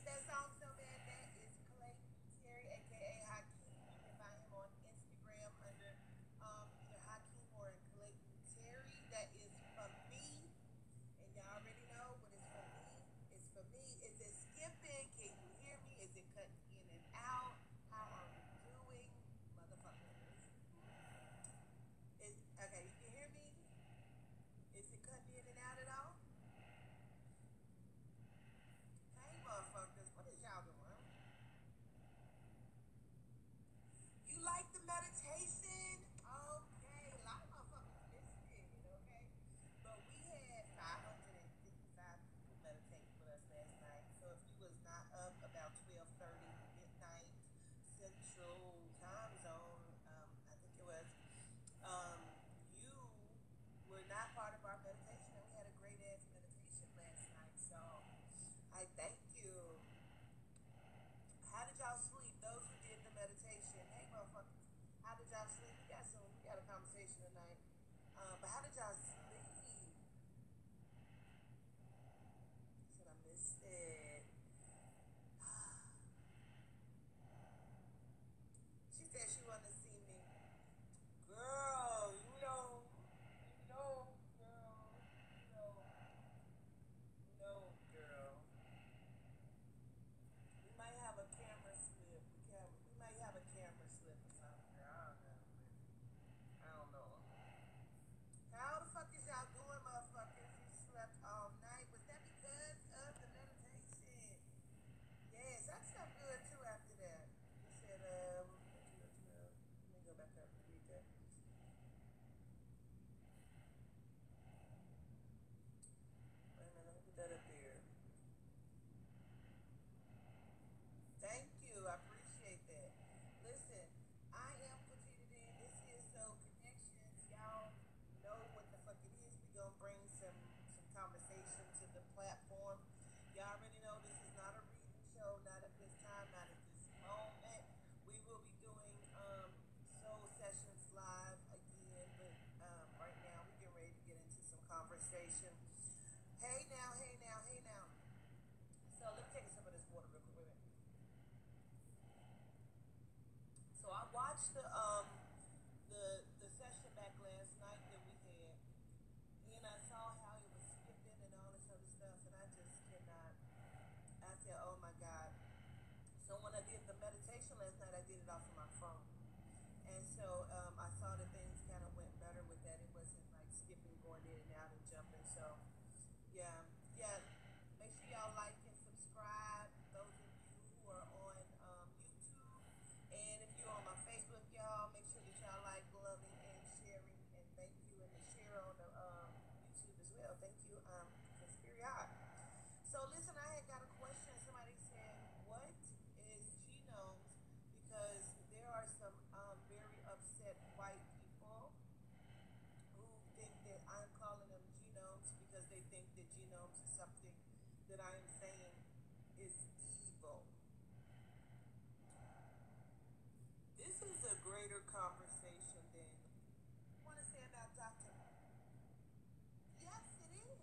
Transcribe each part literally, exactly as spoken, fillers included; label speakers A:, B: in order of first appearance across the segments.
A: that song so bad. That is Clayton Terry, aka Hakeem. You can find him on Instagram under um, either Hakeem or Clayton Terry. That is for me, and y'all already know what is for me. It's for me. Is it skipping? Can you hear me? Is it cutting in and out? How are we doing, motherfuckers? Is okay? You can hear me? Is it cutting in and out at all? Hey, motherfuckers, what is y'all doing? You like the meditation? Okay, a lot of motherfuckers missed it, okay? But we had five hundred fifty-five people meditate with us last night. So if you was not up about twelve thirty midnight Central Time Zone, um, I think it was, um, you were not part of our meditation, and we had a great ass meditation last night. So I thank you. How did y'all sleep? Those who did the meditation. Hey, motherfuckers. How did y'all sleep? We got some. We got a conversation tonight. Uh, but how did y'all sleep? Said I missed it. She said she wanted to see me. Girl, you know, you know, girl, you know, no, girl. We might have a camera slip. We can. We might have a camera slip or something. I don't know. I don't know. How the fuck is y'all doing, motherfuckers? You slept all night. Was that because of the meditation? Yes, I slept good too after that. You said, um, let me go back up and read that. Wait a minute, let me put that up there. Thank you. I appreciate that. Listen, I am Quatita. This is So Connections. Y'all know what the fuck it is. We gonna bring some some conversation to the platform. Y'all already know this is not a reading show. Not at this time. Not at this moment. We will be doing um soul sessions live again, but um right now we get ready to get into some conversation. Hey now, hey now, hey now. So let me take a sip of this water real quick. Wait a minute. So I watched the um the the session back last night that we had, and I saw how it was skipping and all this other stuff, and I just cannot. I said, "Oh my God!" So when I did the meditation last night, I did it off of my phone, and so um, I saw that things kind of went better with that. It wasn't like skipping, going in and out, and jumping. So yeah, yeah. Make sure y'all like and subscribe. Those of you who are on um, YouTube. And if you're on my Facebook, y'all, make sure that y'all like, loving, and sharing. And thank you. And to share on the um, YouTube as well. Thank you. Um, it's very hot. So listen, I had got a question. Somebody said, what is genomes? Because there are some um, very upset white people who think that I'm calling them genomes because they think that genomes is something that I am saying is evil. This is a greater conversation than I want to say about Doctor Yes, it is.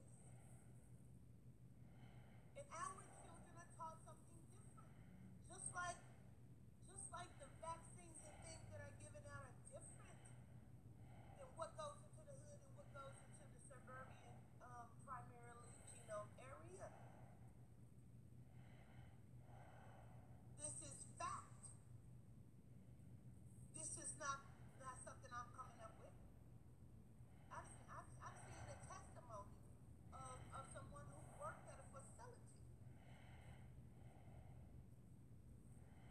A: And our children are taught something different. Just like just like the vaccines and things that are given out are different than what goes into the hood and what goes into the suburban um, primarily genome area. This is fact. This is not not something I'm coming up with. I've, I've, I've seen a testimony of, of someone who worked at a facility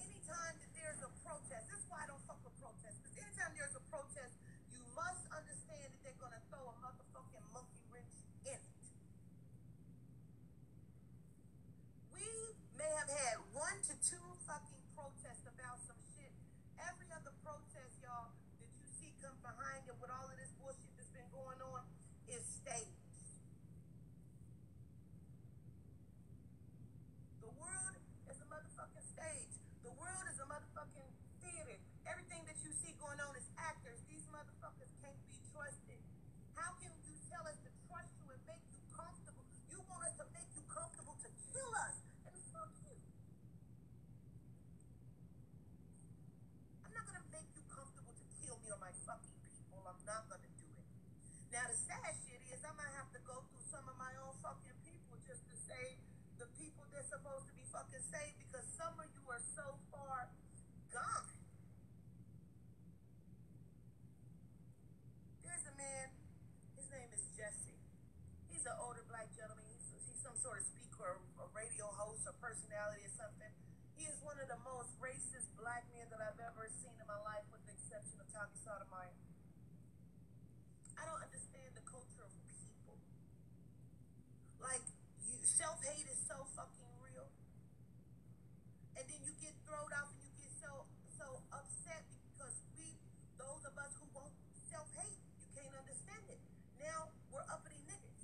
A: anytime that there's a protest, that's why I don't fuck with protests. Because anytime there's a protest, you must understand that they're gonna throw a motherfucking monkey wrench in it. We may have had one to two fucking protests about some shit. Every other protest, y'all, that you see come behind it with all of this bullshit that's been going on is staged. The world is a motherfucking stage. The world is a motherfucking theater. Everything that you see going on is actors. These motherfuckers can't be trusted. How can you tell us to trust you and make you comfortable? You want us to make you comfortable to kill us. And fuck you. I'm not gonna make you comfortable to kill me or my fucking people. I'm not gonna do it. Now the sad shit is I might have to go through some of my own fucking people just to save the people that's supposed to be fucking saved, because some of you are so far gone. There's a man, his name is Jesse. He's an older black gentleman. He's, he's some sort of speaker, or a radio host, or personality or something. He is one of the most racist black men that I've ever seen in my life, with the exception of Tommy Sotomayor. I don't understand the culture of people. Like, you, self-hate is so fucking real. And then you get thrown off and you get so so upset because we, those of us who won't self-hate, you can't understand it. Now we're uppity niggas.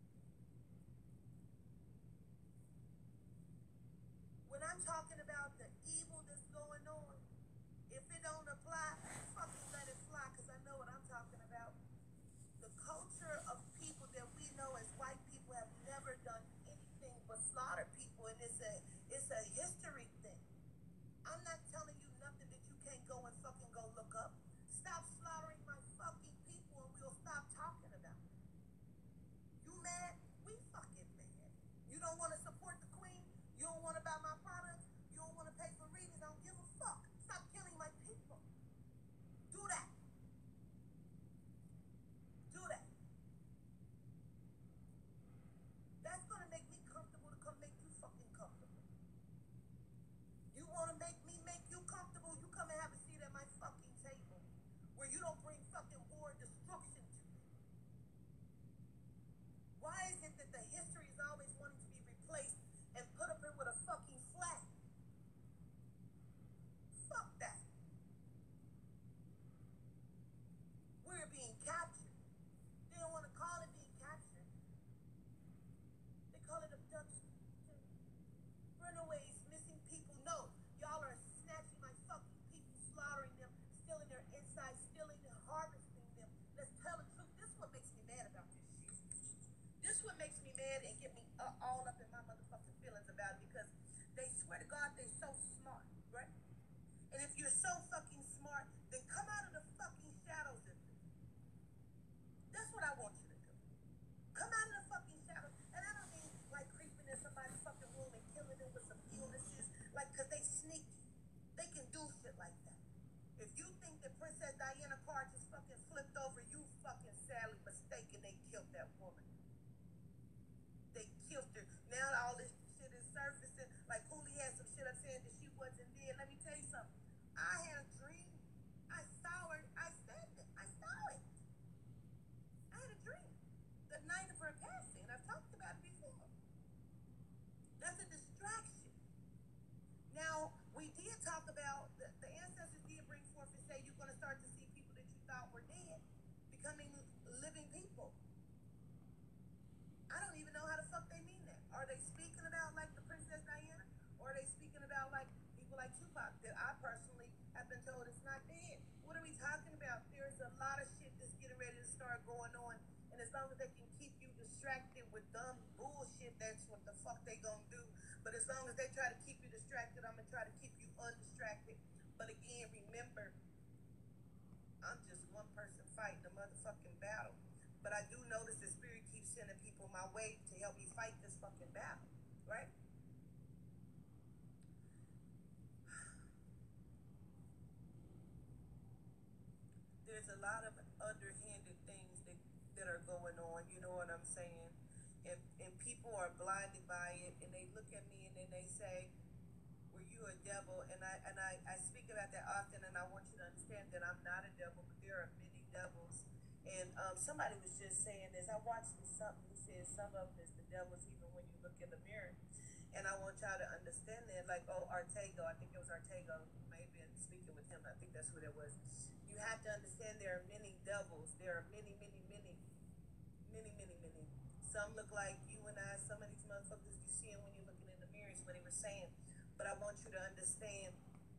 A: When I'm talking about the evil that's going on, if it don't apply, fucking let it fly, because I know what I'm talking about. The culture of people that we know as white people have never done anything but slaughter people, and it's a it's a history thing. I'm not telling you nothing that you can't go and fucking go look up. Stop slaughtering my fucking people and we'll stop talking about it. You mad? We fucking mad. You don't want to support the queen? You don't want to buy my products? You don't want to pay for readings? I don't give a fuck. Stop killing my people. Do that. Do that. That's gonna make me comfortable to come make you fucking comfortable. You wanna make me make you comfortable? You come and have a seat at my fucking table, where you don't bring fucking war and destruction to me. Why is it that the history is always wanting to be replaced and put up here with a fucking flag? Fuck that. We're being captured. They don't want to call it being captured. They call it abduction. Runaways, missing people. No, y'all are snatching my fucking people, slaughtering them, stealing their insides, stealing and harvesting them. Let's tell the truth. This is what makes me mad about this shit. This is what makes me mad and get me uh, all up in my motherfucking feelings about it, because they swear to God they're so smart, right? And if you're so fucking smart, then come out of the fucking shadows and do. That's what I want you to do. Come out of the fucking shadows. And I don't mean like creeping in somebody's fucking room and killing them with some illnesses, like, because they sneaky. They can do shit like that. If you think that Princess Diana car just fucking flipped over, you fucking sadly mistaken. They killed that woman. They killed her. Now all this shit is surfacing. Like Cooley had some shit up saying that she wasn't dead. Let me tell you something. I had a dream. I saw her. I said it. I saw it. I had a dream the night of her passing. I've talked about it before. That's a distraction. Now, we did talk about, the, the ancestors did bring forth and say you're going to start to see people that you thought were dead becoming living people. I don't even know how the fuck they mean that. Are they speaking about like the Princess Diana? Or are they speaking about like people like Tupac that I personally have been told is not dead? What are we talking about? There's a lot of shit that's getting ready to start going on. And as long as they can keep you distracted with dumb bullshit, that's what the fuck they gonna do. But as long as they try to keep you distracted, I'm gonna try to keep you undistracted. But again, remember, I'm just one person fighting a motherfucking battle. But I do notice the spirit keeps sending people my way to help me fight this fucking battle, right? There's a lot of underhanded things that, that are going on, you know what I'm saying? And, and people are blinded by it, and they look at me and then they say, were you you a devil, and I and I, I speak about that often, and I want you to understand that I'm not a devil, but there are many devils. And um, somebody was just saying this. I watched this something. He said some of them is the devils, even when you look in the mirror. And I want y'all to understand that, like, oh, Artego, I think it was Artego, maybe speaking with him, I think that's who that was. You have to understand there are many devils. There are many, many, many, many, many, many. Some look like you and I. Some of these motherfuckers you see them when you're looking in the mirror is what he was saying. But I want you to understand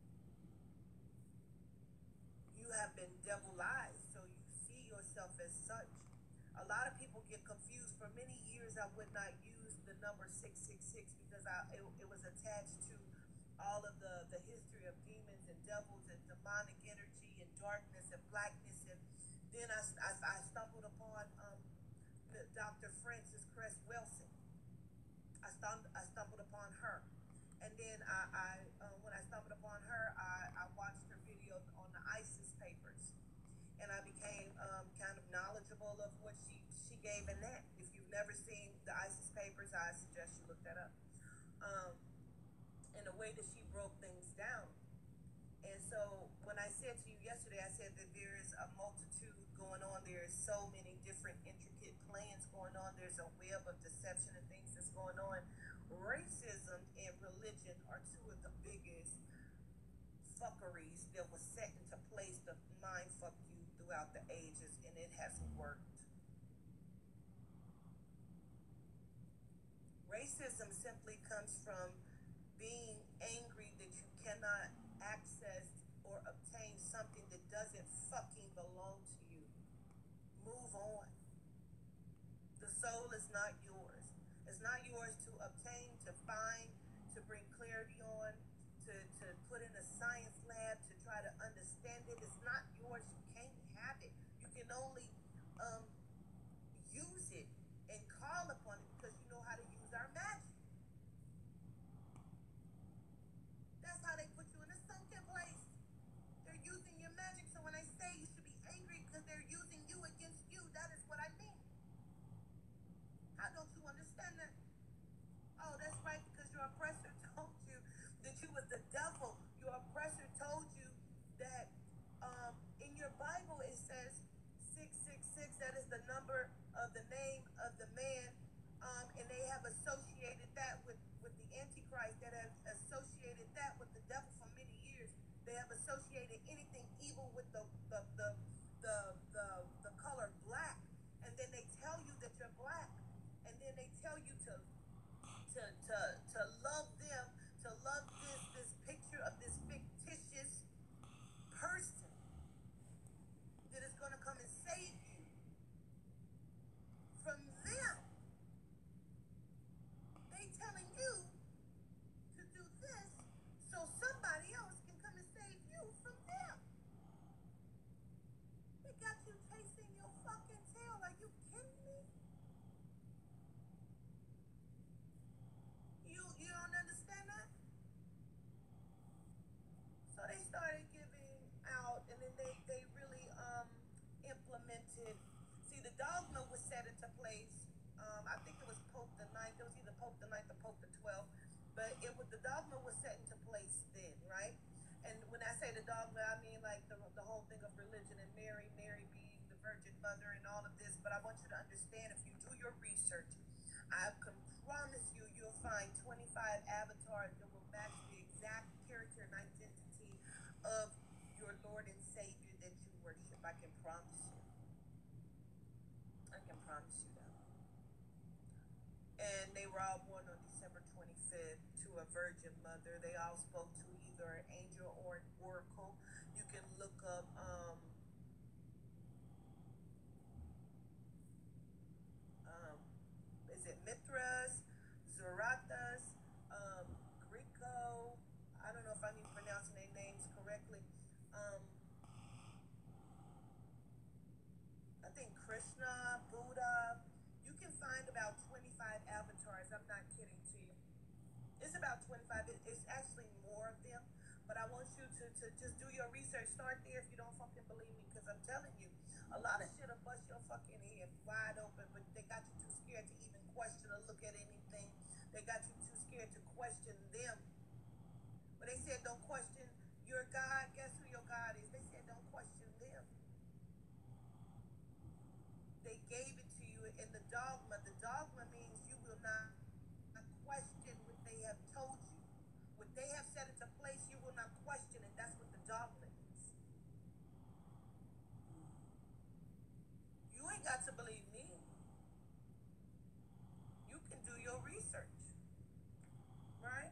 A: you have been devilized, so you see yourself as such. A lot of people get confused. For many years, I would not use the number six six six because I, it, it was attached to all of the, the history of demons and devils and demonic energy and darkness and blackness. And then I, I, I stumbled upon um, Doctor Frances Cress Wilson. I, stumbled, I stumbled upon her. And then I, I uh, when I stumbled upon her, I, I watched her video on the ISIS papers. And I became um, kind of knowledgeable of what she, she gave in that. If you've never seen the ISIS papers, I suggest you look that up. Um, and the way that she broke things down. And so when I said to you yesterday, I said that there is a multitude going on. There is so many different intricate plans going on. There's a web of deception and things that's going on. Racism and religion are two of the biggest fuckeries that was set into place to mind fuck you throughout the ages, and it hasn't worked. Racism simply comes from being angry that you cannot access or obtain something that doesn't fucking belong to you. Move on. The soul is not yours. It's not yours to obtain, to find, to bring clarity on, to, to put in a science lab, to try to understand it. It's not yours. You can't have it. You can only um, use it and call upon it because you know how to use our magic. That's how they put you in a sunken place. They're using your magic. So when I say you should be angry because they're using you against you, that is what I mean. How don't you understand that? Oh, that's right, because your oppressor told you that you was the devil. Your oppressor told you that um, in your Bible it says six six six, that is the number of the name of the man, um, and they have associated that with, with the Antichrist, that have associated that with the devil for many years. They have associated anything evil with the the, the, the, the, the color black, and then they tell you that you're black. And then they tell you to to to to love them, to love this this picture of this fictitious person that is going to come and save you from them. They telling you to do this so somebody else can come and save you from them. They got you chasing your fucking tail. Are you kidding me? You you don't understand that? So they started giving out, and then they, they really um implemented. See, the dogma was set into place. Um, I think it was Pope the ninth. It was either Pope the ninth or Pope the twelfth. But it was the dogma was set into place then, right? And when I say the dogma, I mean like the the whole thing of religion and Mary, Mary being the Virgin Mother and all of this. But I want you to understand, if you do your research, I can promise you, you'll find twenty-five avatars that will match the exact character and identity of your Lord and Savior that you worship. I can promise you. I can promise you that. And they were all born on December twenty-fifth to a Virgin Mother. They all spoke to either an angel or an oracle. You can look up um, um, is it Mithras, Zarathas, um, Greco? I don't know if I'm even pronouncing their names correctly. Um, I think Krishna, Buddha. You can find about twenty-five avatars. I'm not kidding to you. It's about twenty-five. It, it's actually more of them. But I want you to, to just do your research. Start there if you don't fucking believe me. Because I'm telling you, a lot of shit will bust your fucking head wide open. But they got you too scared to even question or look at anything. They got you too scared to question them. When they said don't question your God, guess who your God is? They said don't question them. They gave it to you in the dogma. The dogma means you will not question what they have told you. What they have set into place, you will not question it. That's what the dogma is. You ain't got to believe me. You can do your research, right?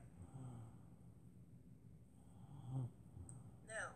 A: Now,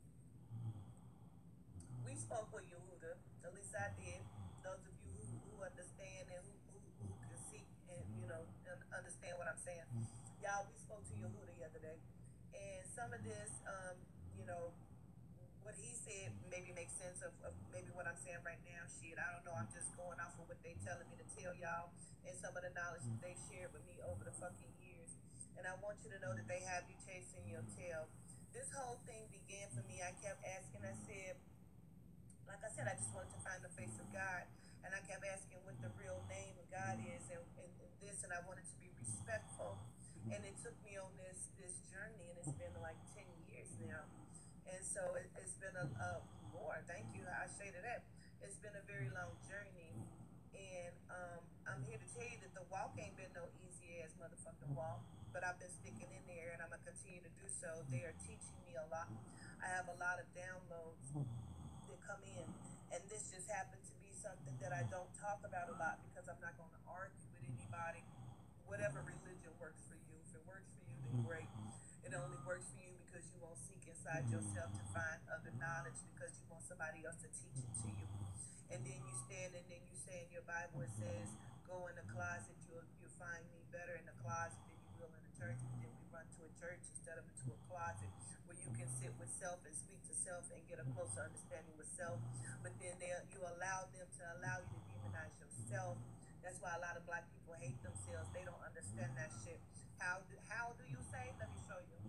A: we spoke with Yehuda, at least I did. Those of you who, who understand and who, who, who can see and, you know, understand what I'm saying. Y'all, we spoke to Yehuda the other day. And some of this, um, you know, what he said maybe makes sense of, of maybe what I'm saying right now. Shit, I don't know. I'm just going off of what they telling me to tell y'all and some of the knowledge that they've shared with me over the fucking years. And I want you to know that they have you chasing your tail. This whole thing began for me. I kept asking, I said, like I said, I just wanted to find the face of God. And I kept asking what the real name of God is and, and, and this, and I wanted to be respectful. And it took me on this this journey, and it's been like ten years now. And so it, it's been a, a more, thank you, I shaded that. It's been a very long journey. And um, I'm here to tell you that the walk ain't been no easy ass motherfucking walk. But I've been sticking in there, and I'm going to continue to do so. They are teaching me a lot. I have a lot of downloads that come in. And this just happened to be something that I don't talk about a lot because I'm not going to argue with anybody. Whatever religion works for you. If it works for you, then great. It only works for you because you won't seek inside yourself to find other knowledge because you want somebody else to teach it to you. And then you stand and then you say in your Bible, it says, go in the closet, you'll, you'll find me better in the closet than you will in the church. But then we run to a church instead of into a closet where you can sit with self and speak to self and get a closer understanding with self. But then they, you allow them to allow you to demonize yourself. That's why a lot of black people hate themselves. They don't understand that shit. How do, how do you say? Let me show you.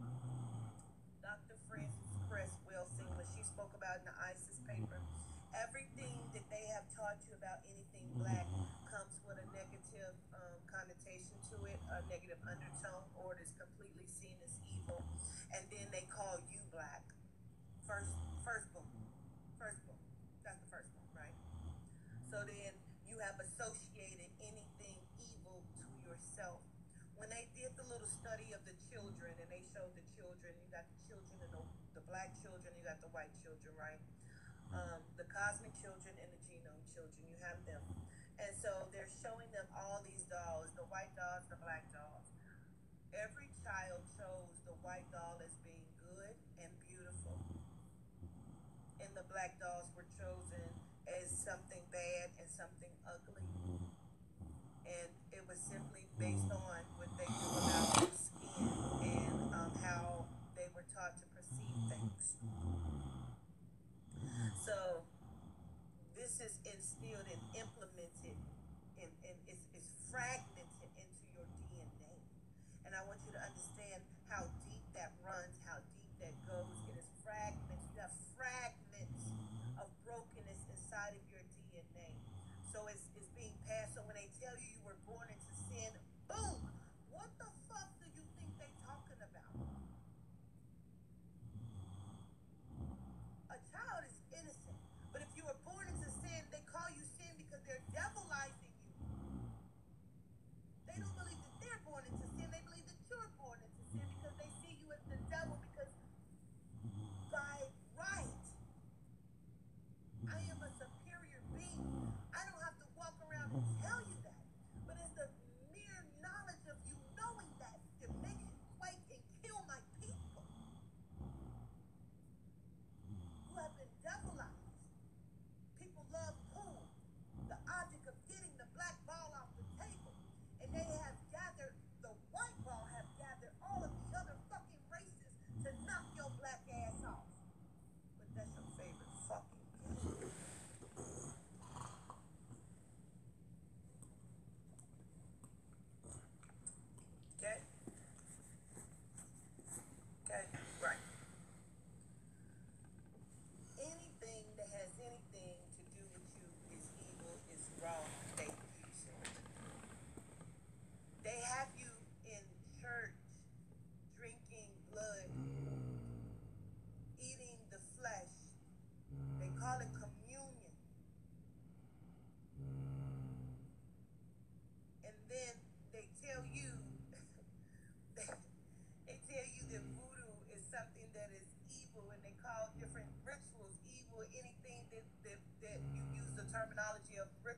A: Doctor Frances Cress Welsing, when she spoke about in the ISIS paper, everything that they have taught you about anything black comes with a negative um, connotation to it, a negative undertone, or it is completely seen as evil. And then they call you black. First, first boom. First boom. That's the first boom, right? So then you have associated anything evil to yourself. When they did the little study of the children, and they showed the children, you got the children and the, the black children, you got the white children, right? Um, the cosmic children and the genome children, you have them. And so they're showing them all these dolls, the white dolls, the black dolls. Every child chose the white doll as being good and beautiful. And the black dolls were chosen as something bad and something ugly. And it was simply based on what they knew about their skin and um, how they were taught to perceive things. So this is instilled and implemented and, and it's, it's fragmented into your D N A. And I want you to understand how deep that runs, how deep that goes. It is fragments. You have fragments of brokenness inside of your D N A. So it's, it's being passed. So when they tell you you were born into sin, boom! What the fuck do you think they talking about? A child is innocent. But if you were born into sin, they call you sin because they're devilizing you. They don't believe that they're born into sin. They believe that you're born into sin because they see you as the devil because by right, I am a superior being. I don't have to walk around and tell you that. But it's the mere knowledge of you knowing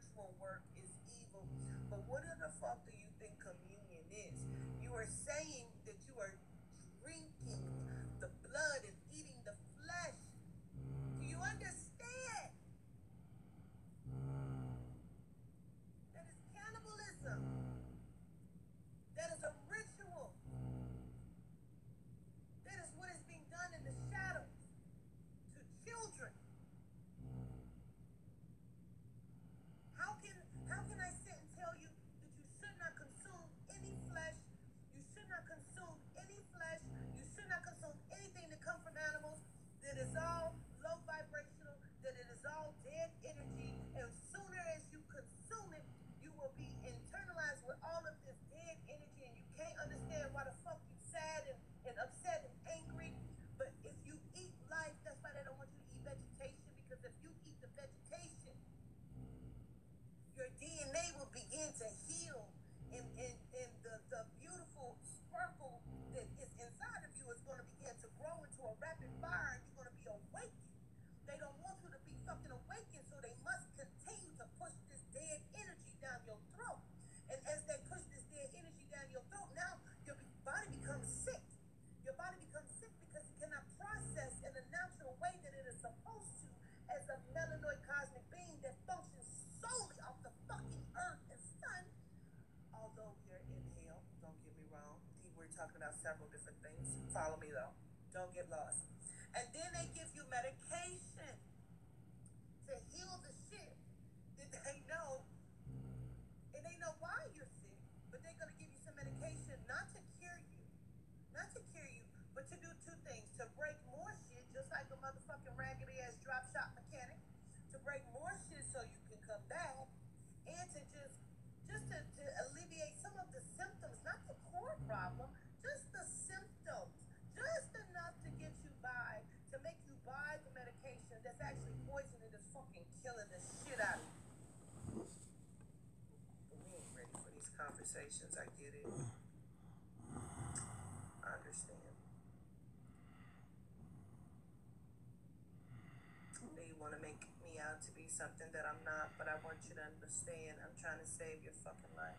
A: ritual work is evil. But what the fuck do you think communion is? You are saying that you are drinking the blood and eating the flesh. Do you understand? That is cannibalism. That is a ritual. That is what is being done in the shadows to children. How can how can I sit and tell you that you should not consume any flesh? You should not consume any flesh. You should not consume anything that comes from animals. That is all low vibrational. That it is all dead energy. And sooner as you consume it, you will be internalized with all of this dead energy, and you can't understand why the fuck you sad and, and upset and angry. But if you eat life, that's why they don't want you to eat vegetation, because if you eat the vegetation, your D N A will begin to heal, and, and, and the, the beautiful sparkle that is inside of you is going to begin to grow into a rapid fire, and you're going to be awakened. They don't want you to be fucking awakened, so they must continue to push this dead energy down your throat. And as they push this dead energy down your throat, now your body becomes sick. Your body becomes sick because it cannot process in a natural way that it is supposed to as a melanoid cosmic being that functions solely off the fucking earth and sun. Although we are in hell, don't get me wrong. We're talking about several different things. Follow me though. Don't get lost. And then they give you medication to heal the shit that they know, and they know why you're sick, but they're going to give you some medication not to cure you, not to cure you, but to do two things: to break more shit, just like a motherfucking raggedy ass drop shop mechanic, to break more shit so you can come back, and to just, just to, to alleviate some of the symptoms, not the core problem, just the symptoms, just enough to get you by, to make you buy the medication that's actually poisoning, that's fucking killing the shit out of you. But we ain't ready for these conversations. I get it. I understand. They want to make me out to be something that I'm not, but I want you to understand I'm trying to save your fucking life.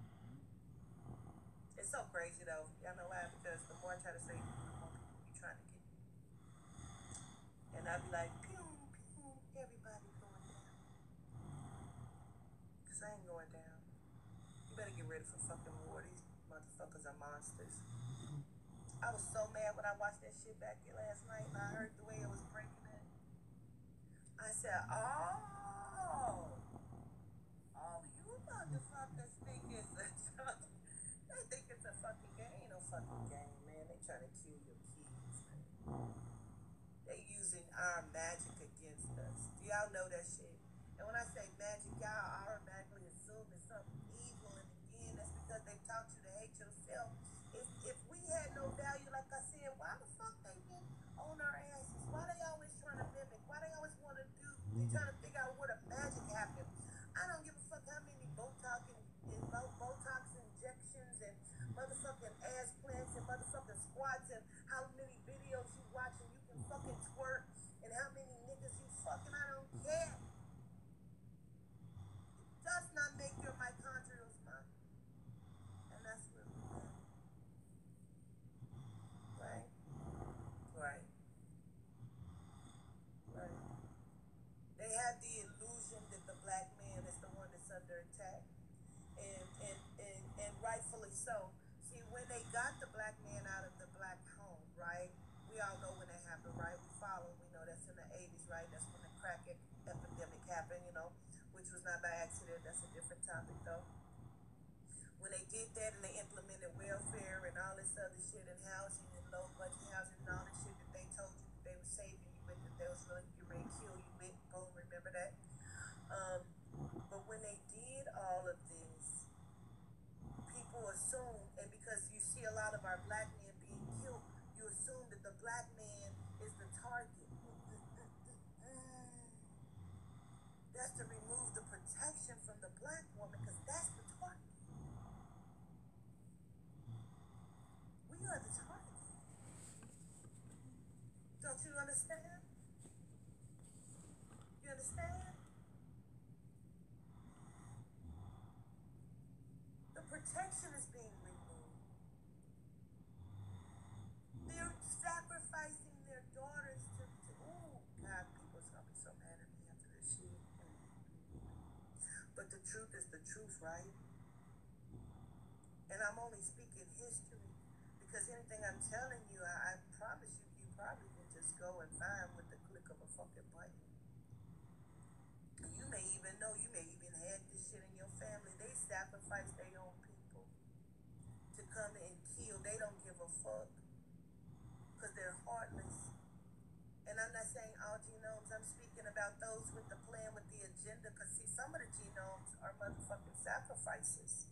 A: It's so crazy though. Y'all know why? Because the more I try to save you, the more people be trying to get me. And I'd be like, pew, pew, everybody going down. Because I ain't going down. You better get ready for fucking war. These motherfuckers are monsters. I was so mad when I watched that shit back here last night and I heard the way it was breaking it. I said, oh, oh, you motherfuckers think it's a they think it's a fucking game. Ain't no fucking game, man. They trying to kill your kids, man. They using our magic against us. Do y'all know that shit? And when I say magic, y'all automatically assume it's something evil. And again, that's because they taught you to hate yourself. If if we had no value, like I said, why the fuck they been on our asses? Why they always trying to mimic? Why they always want to do? They trying to figure out where the magic happened. I don't give a fuck how many Botox and, and Botox injections and motherfucking ass plants and motherfucking squats and how many videos you watch and you can fucking twerk and how many niggas you fucking. I don't care. It does not make your mitochondrial smile. And that's where we at. Right? Right. Right. They have the illusion that the black man is the one that's under attack. And, and, and, and rightfully so. See, when they got the black man out of the black home, right? We all know when that happened, right? We follow, we know that's in the eighties, right? That's when the crack e- epidemic happened, you know, which was not by accident. That's a different topic, though. When they did that and they implemented welfare and all this other shit and housing and low budget housing and all this shit that they told you that they were saving you with, that they was really getting ready to kill you with, boom, remember that? Um, but when they did all of this, people assume, and because you see a lot of our black men being killed, you assume that the black man is the target. That's to remove the protection from the black woman, because that's the target. We are the target. Don't you understand? You understand? protection is being removed. They're sacrificing their daughters to, to oh God, people's gonna be so mad at me after this shit. But the truth is the truth, right? And I'm only speaking history because anything I'm telling you, I, I promise you, you probably can just go and find with the click of a fucking button. And you may even know, you may even have this shit in your family. They sacrifice their own people to come and kill. They don't give a fuck because they're heartless. And I'm not saying all genomes. I'm speaking about those with the plan, with the agenda. Because see, some of the genomes are motherfucking sacrifices.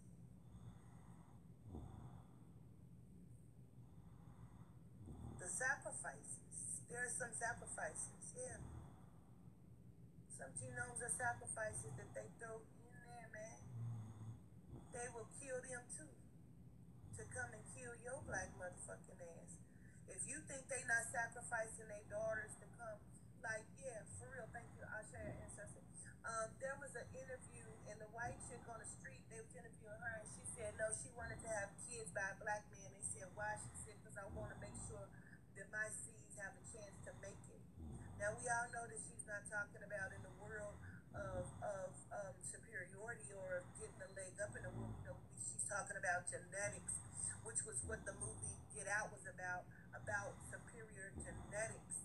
A: The sacrifices. There are some sacrifices, yeah. Some genomes are sacrifices that they throw in there, man. They will kill them too. To come and kill your black motherfucking ass. If you think they not sacrificing their daughters to come, like, yeah, for real, thank you, I'll share your ancestor. Um, there was an interview, and the white chick on the street, they was interviewing her, and she said, no, she wanted to have kids by a black man. They said, why? She said, because I want to make sure that my seeds have a chance to make it. Now, we all know that she's not talking about in the world of, of um, superiority or getting a leg up in the world. You know, she's talking about genetics, which was what the movie Get Out was about, about superior genetics.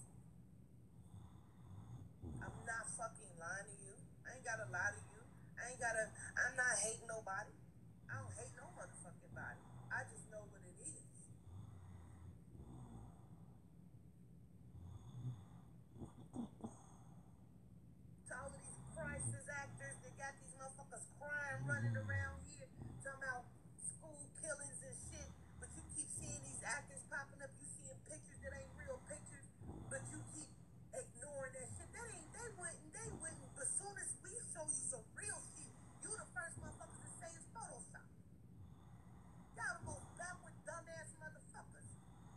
A: I'm not fucking lying to you. I ain't gotta lie to you. I ain't gotta, I'm not hating nobody. I don't hate no motherfucking body. I just know what it is. To all of these crisis actors that got these motherfuckers crying, running around here, talking about school killings and shit, but you keep seeing these actors popping up, you seeing pictures that ain't real pictures, but you keep ignoring that shit. That ain't, they wouldn't, they wouldn't, as soon as we show you some real shit, you the first motherfuckers to say it's Photoshop. Y'all the most backward, dumbass motherfuckers.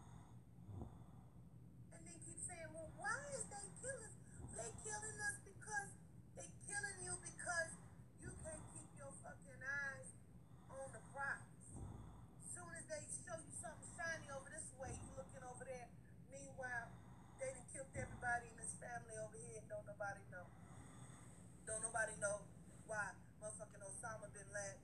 A: And then keep saying, well, why is they killing? They killing us because they killing you because you can't keep your fucking eyes on the prize. Soon as they show you something shiny over this way, you looking over there. Meanwhile, they done killed everybody in this family over here and don't nobody know. Don't nobody know why motherfucking Osama bin Laden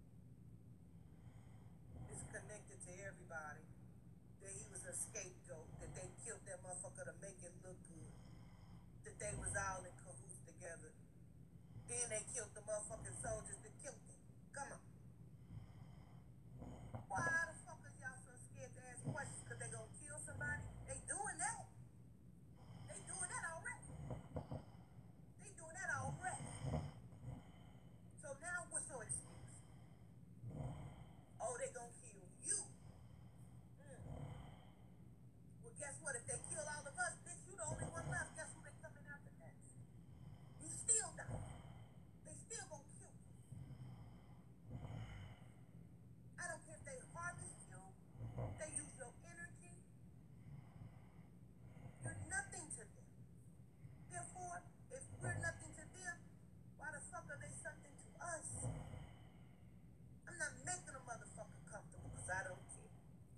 A: is connected to everybody. That he was a scapegoat. That they killed that motherfucker to make it look good. That they was all in cahoots together. Then they killed the motherfucking soldiers that killed them. Come on. Why the fuck are y'all so scared to ask questions? Because they gonna kill somebody? They doing that. They doing that already. They doing that already. So now what's your excuse? Oh, they gonna kill you. Mm. Well, guess what? If they kill all of us, bitch, you the only one left. Guess who they coming after next? You still die. They still gonna kill you. I don't care if they harvest you, they use your energy. You're nothing to them. Therefore, if we're nothing to them, why the fuck are they something to us? I'm not making a motherfucker comfortable because I don't care.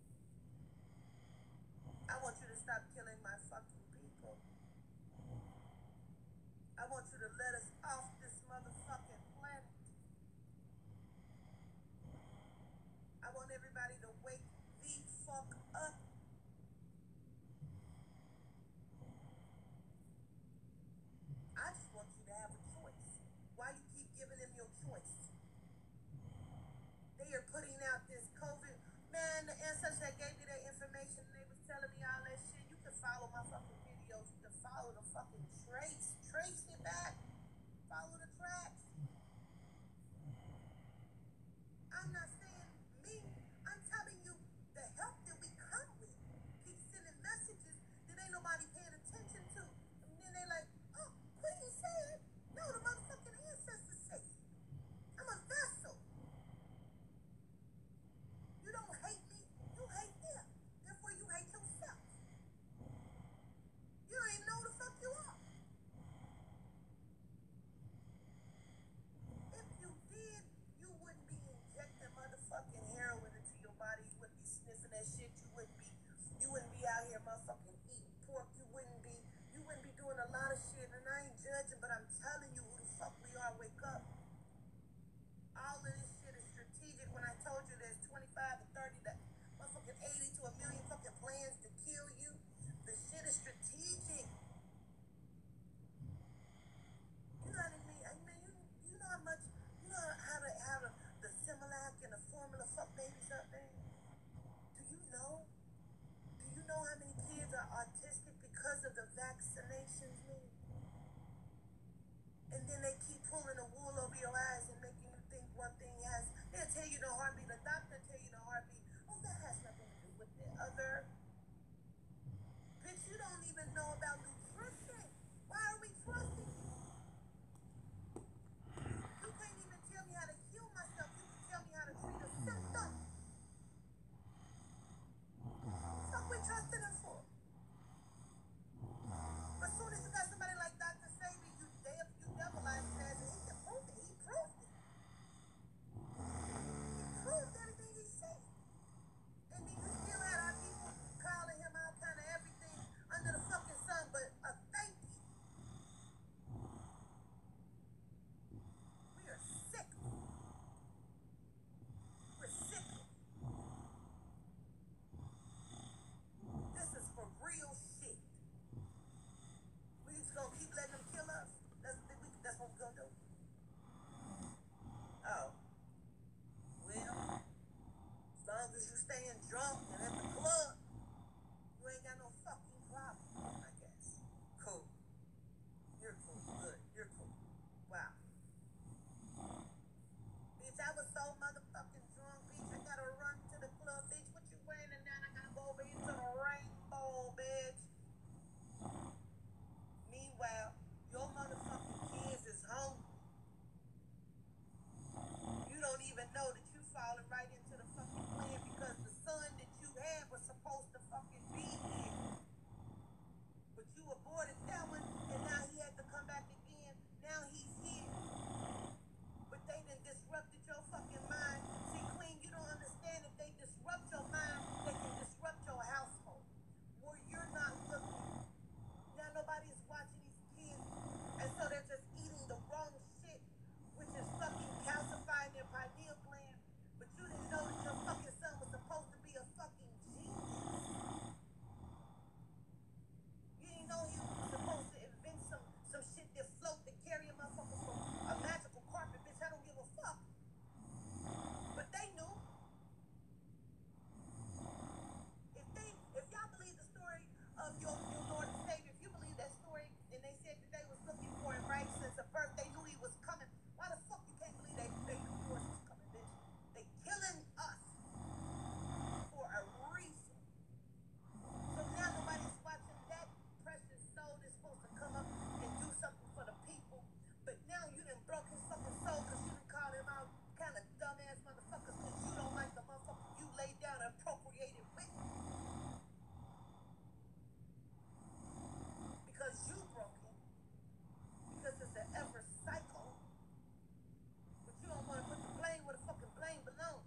A: I want you to stop killing my fucking people. I want you to let us off this motherfucking planet. I want everybody to wake the fuck up. I just want you to have a choice. Why you keep giving them your choice? They are putting out this COVID. Man, the ancestors that gave me that information, they was telling me all that shit. You can follow my fucking videos. You can follow the fucking trace. Trace it back. Follow the tracks. I'm not saying me. I'm telling you the help that we come with. Keep sending messages that ain't nobody paying attention to. And then they like, oh, Queen said. No, the motherfucking ancestors say it. I'm a vessel. You don't hate me. You hate them. Therefore, you hate yourself. You don't even know who the fuck you are. If you did, you wouldn't be injecting motherfuckers twenty-five to thirty to motherfucking eighty to a million fucking plans to kill you. The shit is strategic. You know what I mean? I mean, you, you know how much, you know how to, how to, the Similac and the formula fuck babies up there? Do you know? Do you know how many kids are autistic because of the vaccinations, man? And then they keep pulling the wool over your eyes and making you think one thing has, they'll tell you the heartbeat, the doctor will tell you the heartbeat. Oh, that has nothing to do with the other. Bitch, you don't even know about nutrition. Why are we trusting you? You can't even tell me how to heal myself. You can tell me how to treat a symptom. What the fuck we trusting him for? But as soon as you got somebody like Doctor Sabi, you damn, you devilize his ass, and he can prove it. He proved it. He proved everything he said. And then you still had our people calling him all kind of everything under the fucking sun, but a thank you. We are sick. We're sick. This is for real shit. We just gonna keep letting them kill us? That's, we, that's what we're gonna do? Oh. Well, as long as you staying drunk and at the club, you ain't got no fucking problem, I guess. Cool. You're cool. Good. You're cool. Wow. Bitch, I was so motherfucking drunk, bitch. I gotta run to the club, bitch. What you wearing? And now I gotta go over here to the rainbow, bitch. Meanwhile, your motherfucking kids is hungry. You don't even know that you falling right into the fucking plan because the son that you had was supposed to fucking be here. But you aborted that one, and now he had to come back again. Now he's here. But they done disrupted your fucking mind. See, Queen, you don't understand. If they disrupt your mind, they can disrupt your household. Where you're not looking. Now nobody is watching these kids, and so they're just eating the wrong shit, which is fucking calcifying their pineal gland. But you didn't know that your fucking son was supposed to be a fucking genius. You didn't know he was supposed to invent some some shit that float to carry a motherfucker from a magical carpet. Bitch, I don't give a fuck. But they knew. If they, if y'all believe the story of your, your Lord and Savior, if you believe that story, and they said that they was looking for him right since the birth, they knew he was coming. Why the fuck you can't believe they, they knew yours was coming, bitch? They killing us for a reason. So now nobody's watching that precious soul that's supposed to come up and do something for the people. But now you done broke his fucking soul because you done called him out kind of dumbass motherfuckers because you don't like the motherfucker you laid down and procreated with. Because you broke him. Because it's an ever cycle. But you don't want to put the blame where the fucking blame belongs.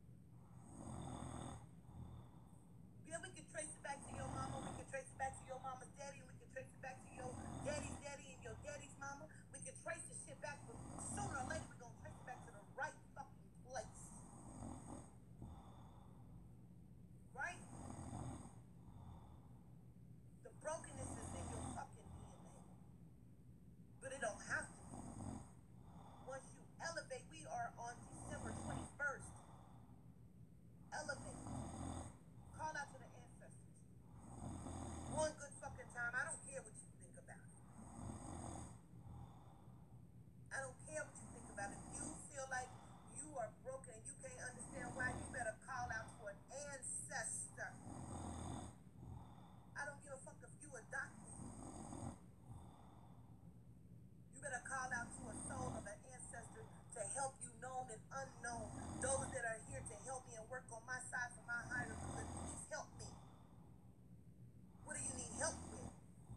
A: Yeah, we can trace it back to your mama. We can trace it back to your mama's daddy. We can trace it back to your daddy's daddy and your daddy's mama. We can trace this shit back, but sooner or later we're going to trace it back to the right fucking place. Right? The brokenness is in your fucking D N A. But it don't have to be. Once you elevate, we are on December twenty-first. Elevate. Call out to the ancestors. One good fucking time. I don't care what you think about it. I don't care what you think about it. If you feel like you are broken and you can't understand why, you better call out to an ancestor. I don't give a fuck if you adopted. You better call out to a soul of an ancestor to help you, known and unknown. Those that are here to help me and work on my side for my higher good, please help me. What do you need help with?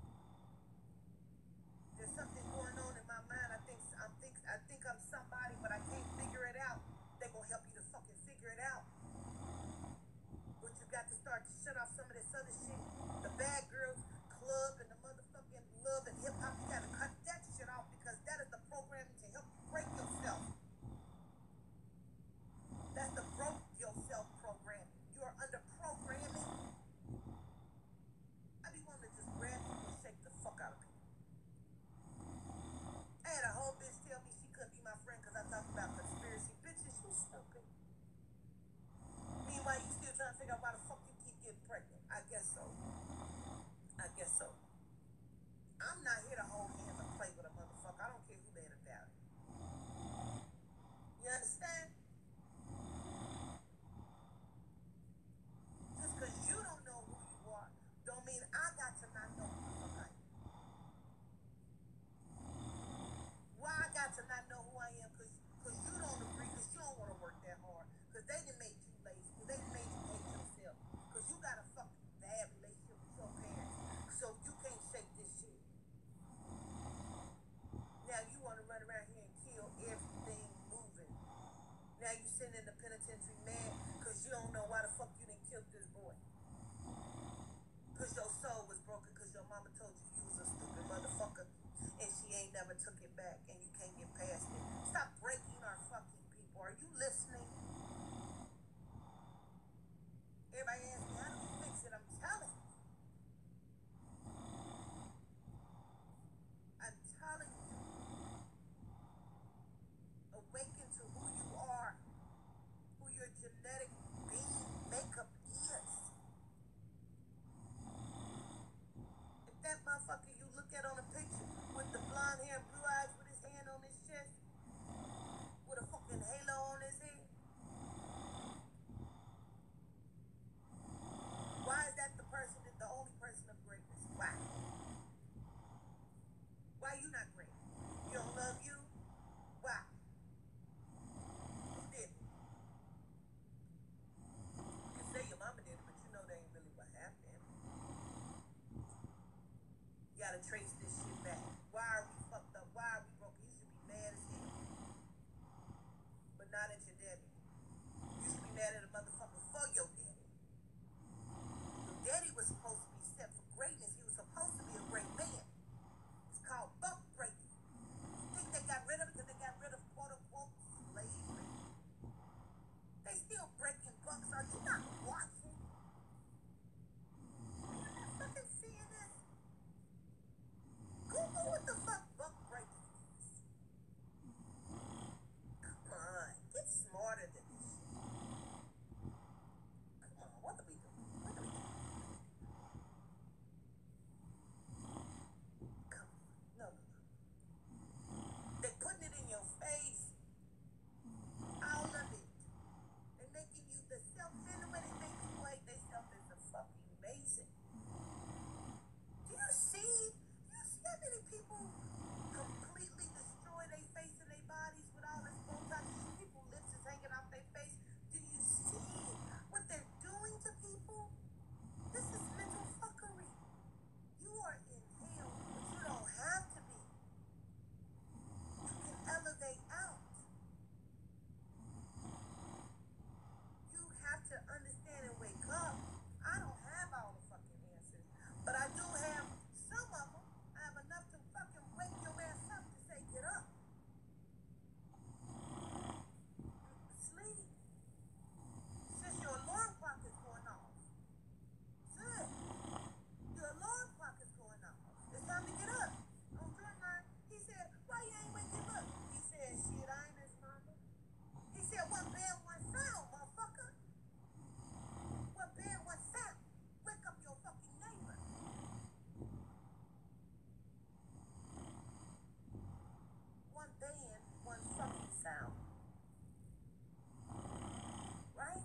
A: There's something going on in my mind. I think I'm think I think I'm somebody, but I can't figure it out. They gonna help you to fucking figure it out. But you got to start to shut off some of this other shit. The Bad Girls Club and the motherfucking love and hip hop. You gotta cut that shit off because that is the programming to help you break yourself. That's the broke yourself. out why the fuck you keep getting pregnant. I guess so. I guess so. I'm not here to hold hands and play with a motherfucker. I don't care who mad about it. You understand? Just because you don't know who you are, don't mean I got to not know who the fuck I am. Why I got to not know who I am? Because because you don't agree, because you don't want to work that hard. Because they done made you lazy. Because they done made you hate yourself. Because you got a fucking bad relationship with your parents. So you can't shake this shit. Now you want to run around here and kill everything moving. Now you sitting in the penitentiary mad because you don't know why the fuck you didn't kill this boy. Because your soul was broken because your mama told you you was a stupid motherfucker and she ain't never took it back and you can't get past it. Stop breaking our fucking people. Are you listening? Everybody asks me, how do we fix it? I'm telling you. I'm telling you. Awaken to who you are, who your genetic being makeup is. If that motherfucker you look at on a picture with the blonde hair and blue eyes with his hand on his chest, with a fucking halo on his head, why is that the person, that the only person of greatness? Why? Why you not great? You don't love you? Why? Who did it? You can say your mama did it, but you know that ain't really what happened. You gotta trace this shit back. Why are we fucked up? Why are we broken? You should be mad as hell. But not at your daddy. You should be mad at a motherfucker for your daddy. Your daddy was supposed to be set for greatness. He was supposed to be a great man. It's called buck breaking. You think they got rid of it because they got rid of quote unquote slavery? They still breaking bucks. Are you not watching? Are you not fucking seeing this? Google what the fuck buck breaking is. Come on, get smarter than this shit. Come on, what are we doing? What are we doing? Come on, no, no, no. They putting it in your face. All of it. They making you the self in the way they make people hate themselves is a fucking amazing. Do you see? Do you see how many people completely destroy their face and their bodies with all this Botox? People lips is hanging off their face. Do you see what they're doing to people? This is mental fuckery. You are in hell, but you don't have to be. You can elevate out. You have to understand and wake up. I don't have all the fucking answers, but I do have some of them. I have enough to fucking wake your ass up to say, get up. Sleep. Since your alarm clock is going off. Good. Your alarm clock is going off. It's time to get up. On Drumline, he said, why you ain't waking up? He said, shit, I ain't his mama. He said, one bed, one sound, motherfucker. One bed, one sound. Wake up your fucking neighbor. One band, one fucking sound. Right?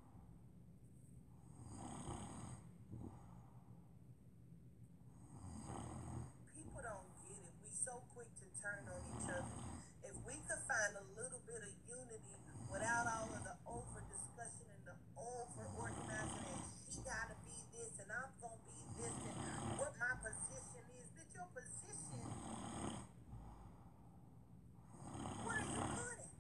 A: People don't get it. We so quick to turn on each other. If we could find a little bit of unity without all of the over discussion and the over organizing and she gotta be this and I'm gonna be this and what my position is, bitch, your position, what are you good at?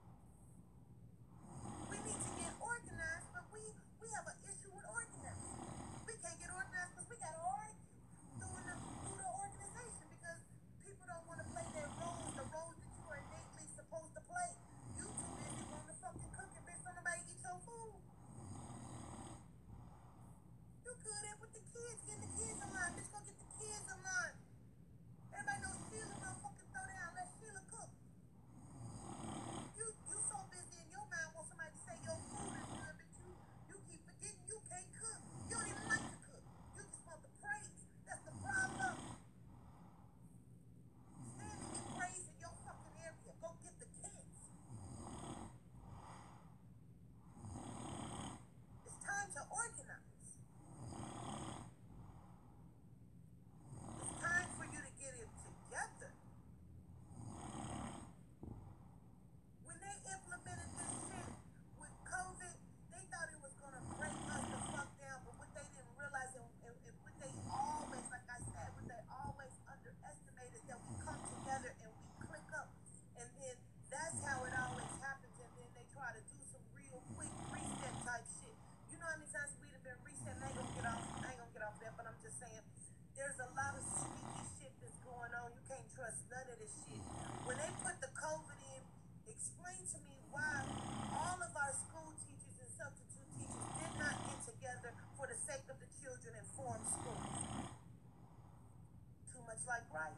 A: We need to get organized, but we we have an issue with organizing. We can't get organized because we gotta argue through the, through the organization because people don't want to play their roles, the roles that you are innately supposed to play. You too busy wanting to fucking cook and bitch, don't nobody eat your food. You good at with the kids, getting the kids in line, bitch, go get the kids in line. Everybody knows Sheila motherfucking throw down, let Sheila cook. You you so busy in your mind want somebody to say your food is good, but you you keep forgetting you this shit. When they put the COVID in, explain to me why all of our school teachers and substitute teachers did not get together for the sake of the children and form schools. Too much like right.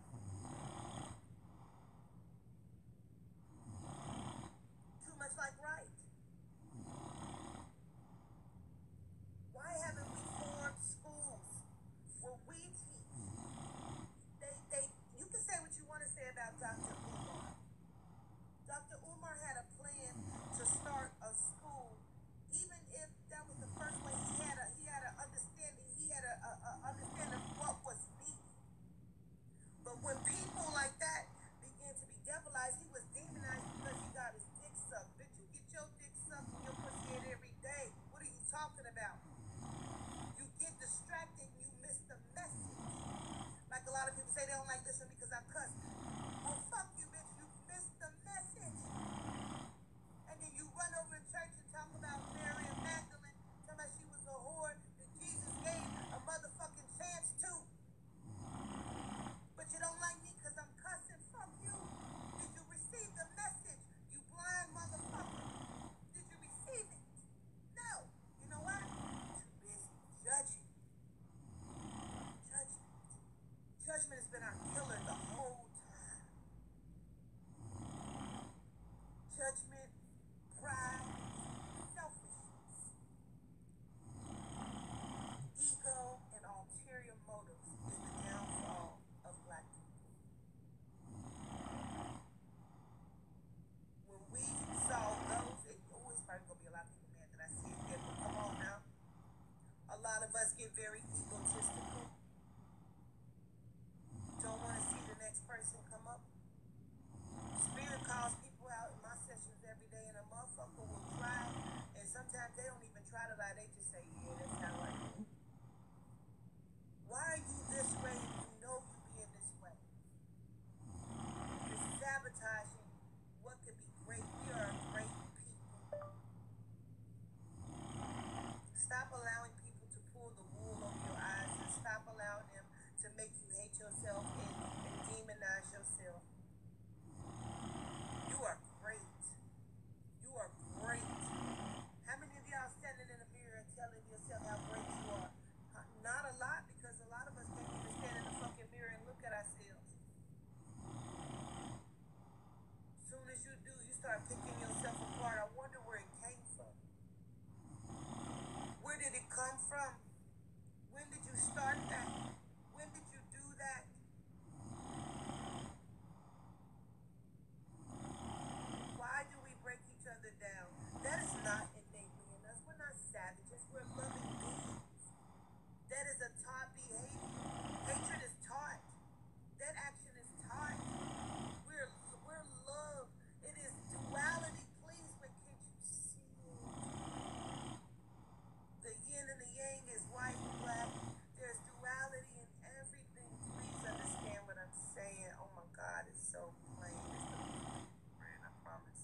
A: Too much like right. Why haven't we formed schools where we teach? They, they, you can say what you want to say about Doctor Umar. Doctor Umar had a plan to start a school, even if that was the first way. He had a, he had an understanding. He had a, a, a understanding of what was needed. But when people like that began to be devilized, he was demonized because he got his dick sucked. Bitch, you get your dick sucked in your pussy head every day. What are you talking about? You get distracted and you miss the message. Like a lot of people say they don't like listening because I cuss. Well, fuck you, bitch. You missed the message. And then you run over to church and talk about Mary and Magdalene, talking about she was a whore that Jesus gave a motherfucking chance to. But you don't like me because I'm cussing. Fuck you. Did you receive the message? You blind motherfucker. Did you receive it? No. You know why? Too busy judging. Judgment. Judgment has been our killer the whole time. Judgment, pride, selfishness, ego, and ulterior motives is the downfall of black people. When we saw those, it always probably gonna be a lot of people mad that I see it there, but come on now. A lot of us get very egotistical. Don't want to see the next person come up. Spirit calls people out in my sessions every day, and a motherfucker will try, and sometimes they don't even try to lie. They just say, yeah, that's how I am. Why are you this way if you know you being this way? You're sabotaging what could be great. We are great people. Stop allowing people to pull the wool over your eyes, and stop allowing them to make you hate yourself and, and demonize yourself. You are great. You are great. How many of y'all standing in the mirror and telling yourself how great you are? Not a lot, because a lot of us can't even stand in the fucking mirror and look at ourselves. As soon as you do, you start picking yourself apart. I wonder where it came from. Where did it come from? When did you start that? When did you do that? Why do we break each other down? That is not innately in us. We're not savages. We're loving beings. That is a taught behavior. Hatred is taught. That action is taught. We're we're love. It is duality, please, but can't you see it? The yin and the yang is white and black. There's duality in everything. Please understand what I'm saying. Oh my God, it's so plain. It's the friend, I promise.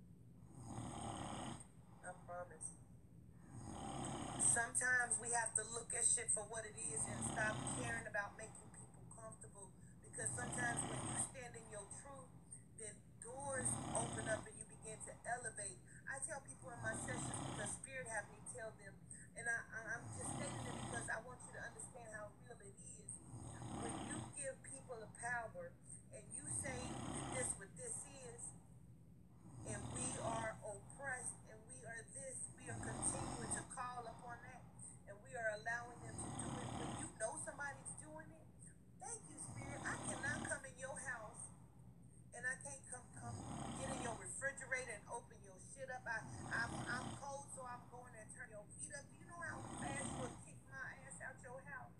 A: I promise. Sometimes we have to look at shit for what it is and stop caring about making people comfortable. Because sometimes when you stand in your truth, then doors open up and you begin to elevate. I tell people in my sessions because Spirit have me tell them, and I, I, I'm just stating it because I want you to understand how real it is. When you give people the power and you say that this what this is, and we are oppressed and we are this, we are continuing to call upon that, and we are allowing them to do it. When you know somebody's doing it, thank you, Spirit. I cannot come in your house and I can't come come get in your refrigerator and open your shit up. I, I'm, I'm cold, so I'm going there and turn your heat up. Do you know how fast you will kick my ass out your house?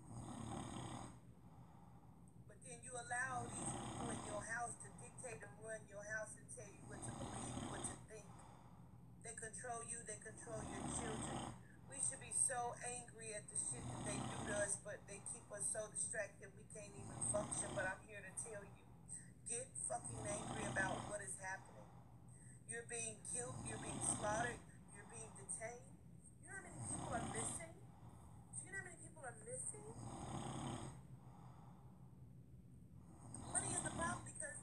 A: But then you allow these people in your house to dictate and run your house and tell you what to believe, what to think. They control you, they control your children. We should be so angry at the shit that they do to us, but they keep us so distracted we can't even function. But I'm here to tell you, get fucking angry about what is happening. You're being killed, you're being slaughtered, you're being detained. You know how many people are missing? Do you know how many people are missing? Money is the problem because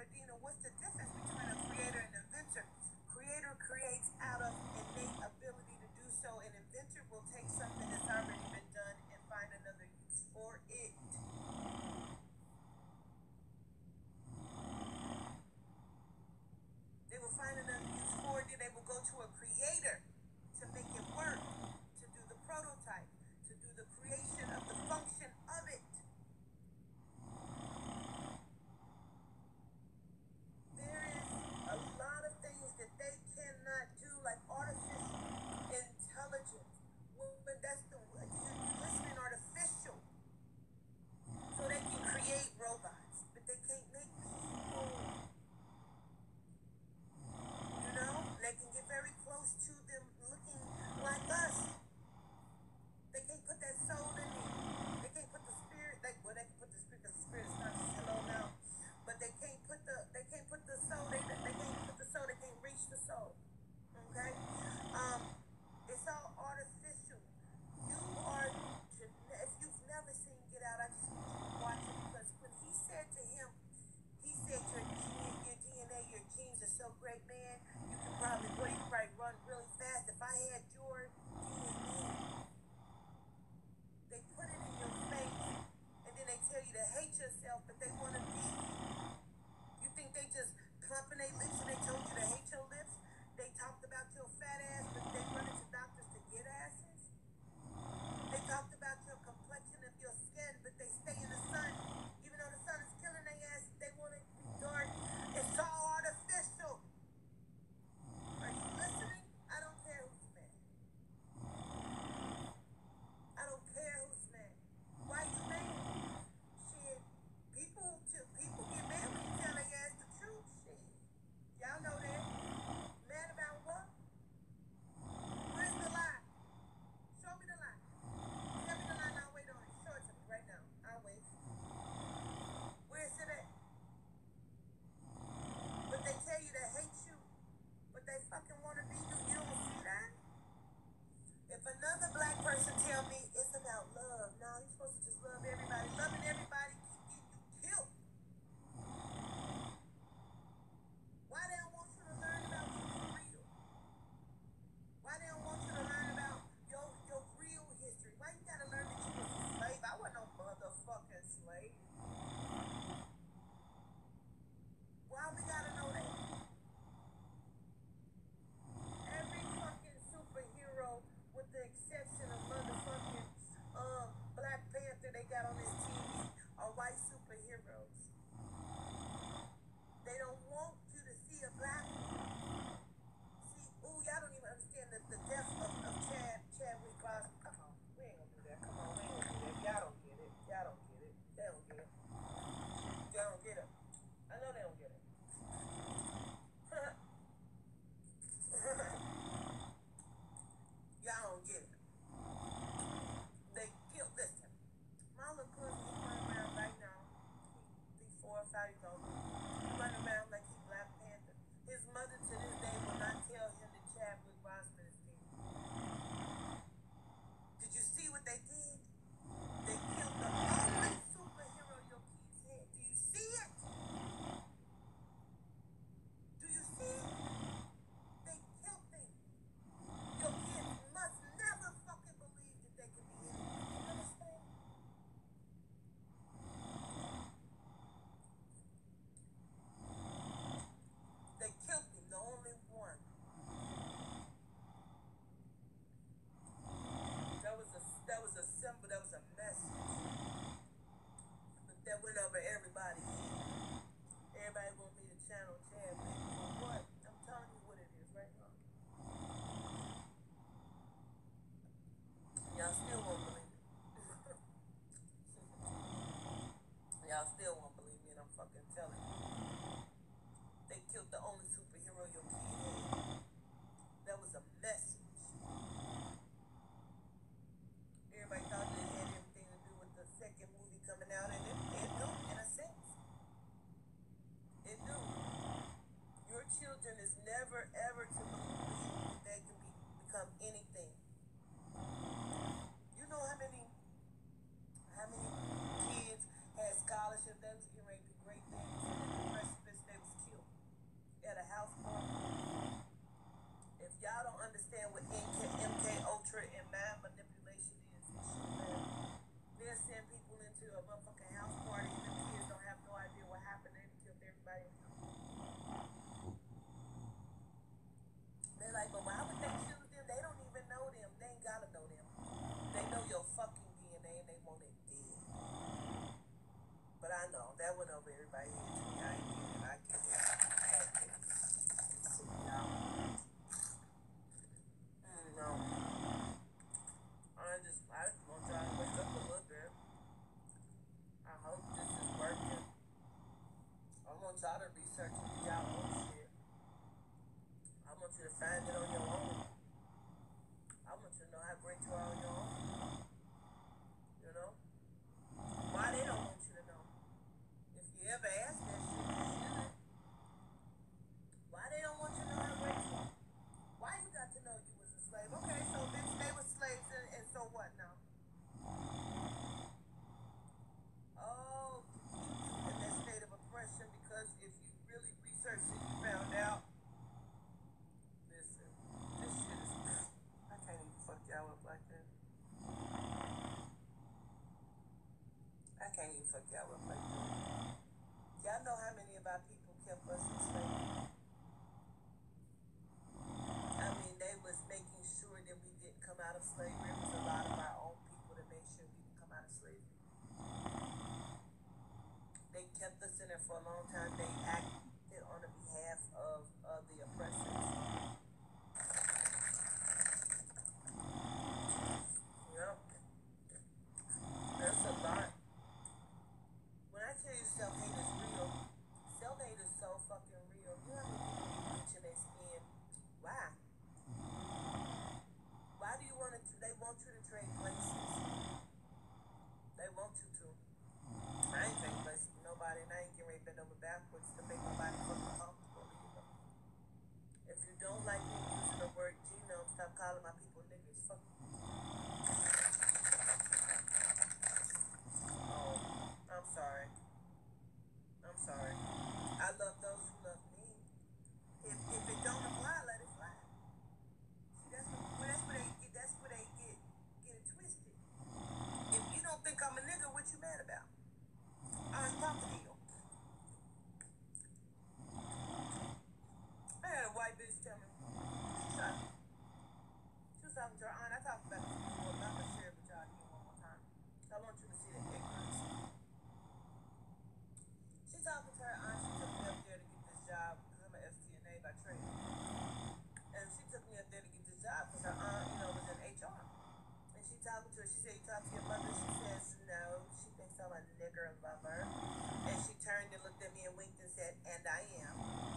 A: Sardina, what's the difference between a creator and inventor? Creator creates out of innate ability to do so. An inventor will take something that's already been done and find another use for it. They will find another use for it, then they will go to a creator to make it work, to do the prototype, to do the creation of the function of it. There is a lot of things that they cannot do, like artificial intelligence. Well, but that's the you're listening artificial. So they can create robots, but they can't make people. You know, they can get very close to them looking like us. They can't put that soul in it. They can't put the spirit. Like, well, they can put the spirit because the spirit is not just hello now. But they can't put the they can't put the soul. They they can't put the soul. They can't reach the soul. Okay. Um, it's all artificial. You are. If you've never seen Get Out, I just need you to watch it because when he said to him, he said your gene, your D N A, your genes are so great, man. You can probably, boy, you can probably run really fast. If I had your D N A, they put it in your face, and then they tell you to hate yourself, but they want to be you. You think they just plumping their lips and they told you to hate your lips? They talked about your fat ass, but they run into doctors to get asses. They talked about your complexion of your skin, but they stay in the sun. Even though the sun is killing their ass, they want to be dark. It's all artificial. Are you listening? I don't care who's mad. I don't care who's mad. Why you mad? Shit, people to people get mad when you tell their ass the truth. Shit, y'all know that. Mad about what? Where's the lie? Show me the lie. Tell me the lie. I'll wait on it. Show it to me right now. I'll wait. Where's it at? But they tell you they hate you, but they fucking want to be you. You don't see that? If another black person tell me it's about love, no, you're supposed to just love everybody. Loving everybody can get you killed. Why they don't want you to learn about you for real? Why they don't want you to learn about your your real history? Why you gotta learn that you was a slave? I wasn't no motherfucking slave. Why we gotta know that? Every fucking superhero, with the exception of motherfucking um Black Panther they got on this T V, are white superheroes. They don't want you to see a black one. See, ooh, y'all don't even understand the, the depth of, of Chad Chadwick Boseman. Come on, we ain't gonna do that. Come on, we ain't gonna do that. Y'all don't get it. Y'all don't get it. They don't get it. Y'all don't get it. I know they don't get it. Y'all don't get it. They killed. Listen, my little cousin, he running around right now. He, he four or five years old. He running around like he Black Panther. His mother to this day will not tell him that Chadwick Boseman is dead. Did you see what they did? They killed the only superhero your kids had. Do you see it? Do you see it? They killed them. Your kids must never fucking believe that they can be anything. You understand? They killed him, the only one. That was a that was a symbol, that was a message. But that went over everybody's head. Everybody want me to channel Chad, baby. For what? I'm telling you what it is right now. Y'all still won't believe it. Y'all still won't believe me, and I'm fucking telling you. They killed the only superhero your kid had. That was a message. Everybody thought that it had everything to do with the second movie coming out, and it, it do, in a sense. It do. Your children is never, ever to believe that they can be, become anything. You know how many, how many kids had scholarships that was getting ready to do great things, and then the precipice they understand what M K, M K Ultra and mind manipulation is and shit, man. They'll send people into a motherfucking house party and the kids don't have no idea what happened. They killed everybody. They're like, but why would they choose them? They don't even know them. They ain't gotta know them. They know your fucking D N A and they want it dead. But I know that went over everybody's head to me. I ain't get it. I get it. I get it. So, y'all. Mm, no. I just, I just want y'all to wake up a little bit. I hope this is working. I want y'all to research and do y'all own shit. I want you to find it on your own. I want you to know how great you are on your own. You know? Why they don't want you to know? If you ever ask that shit, you should. Why they don't want you to know how great you are? Why you got to know you was a slave? Okay, so bitch, they were slaves and, and so what now? Oh, to keep you in that state of oppression because if you really researched it, you found out. Listen, this shit is. I can't even fuck y'all up like that. I can't even fuck y'all up like that. Y'all know how many of our people kept us in slavery? I mean, they was making sure that we didn't come out of slavery. It was a lot of our own people that made sure we didn't come out of slavery. They kept us in there for a long time. They acted on the behalf of, of the oppressors. Yep. That's a lot. When I tell you self-hate is real, self-hate is so fucking real. You know how many people be bleaching their skin? Why? Why do you want to, they want you to trade places. They want you to. I ain't trading places with nobody and I ain't getting ready to bend over backwards to make nobody fucking comfortable either. If you don't like me using the word genome, stop calling my people niggas. Fuck. Oh, I'm sorry. I'm sorry. I love those who love me. If if it don't apply, let it fly. See, that's what, well, that's where they get. That's where they get get it twisted. If you don't think I'm a nigga, what you mad about? I ain't talking to you. I had a white bitch tell me. She was she was talking to her aunt. I talked about this before, but I'm gonna share it with y'all again one more time. I want you to see the ignorance. She talking to her aunt. She took me up there to get this job because I'm an S T N A by trade. And she took me up there to get this job because her aunt, you know, was in H R. And she talking to her. She said, "You talk to your mother?" She says, "No." She thinks I'm a nigger lover. And she turned and looked at me and winked and said, "And I am."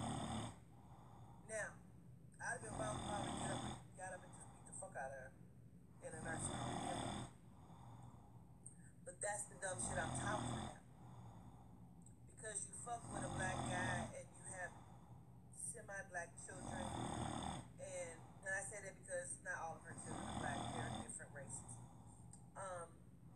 A: Now, I'd have been wrong to probably get up, got up and just beat the fuck out of her in a nursing home. But that's the dumb shit I'm talking about. Because you fuck with a black guy and you have semi-black children, and and I say that because not all of her children are black, they're different races. Um,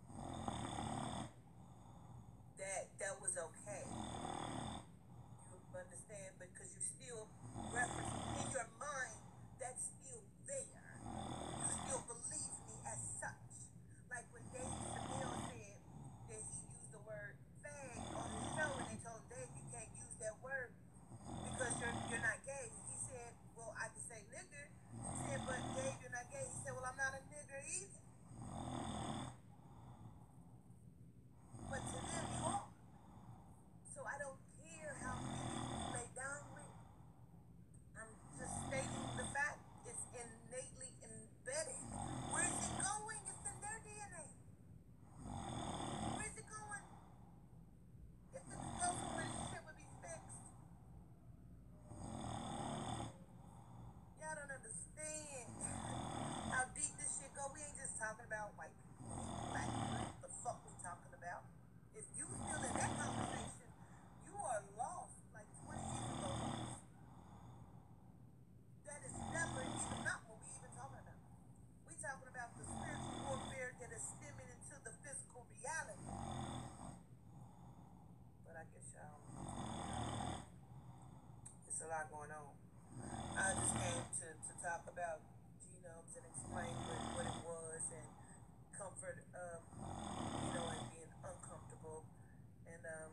A: that that was okay. You understand? Because you still reference in your mind that's still there. You still believe me as such. Like when Dave Chappelle said that he used the word fag on his show and they told him, "Dave, you can't use that word because you're you're not gay." He said, "Well, I can say nigger." He said, "But Dave, you're not gay." He said, "Well, I'm not a nigger either." But to them, you are. So I don't care how many you lay down with. I'm just stating the fact it's innately embedded. Where's it going? It's in their D N A. Where's it going? If it could go somewhere, this shit would be fixed. Y'all don't understand how deep this shit go. We ain't just talking about white people, black people. What the fuck we talking about? If you still in that conversation, you are lost like twenty years ago. That is never even not what we even talking about. We talking about the spiritual warfare that is stemming into the physical reality. But I guess y'all, it's a lot going on. I just came to, to talk about films and explain what, what it was and comfort, um, you know, and being uncomfortable. And um,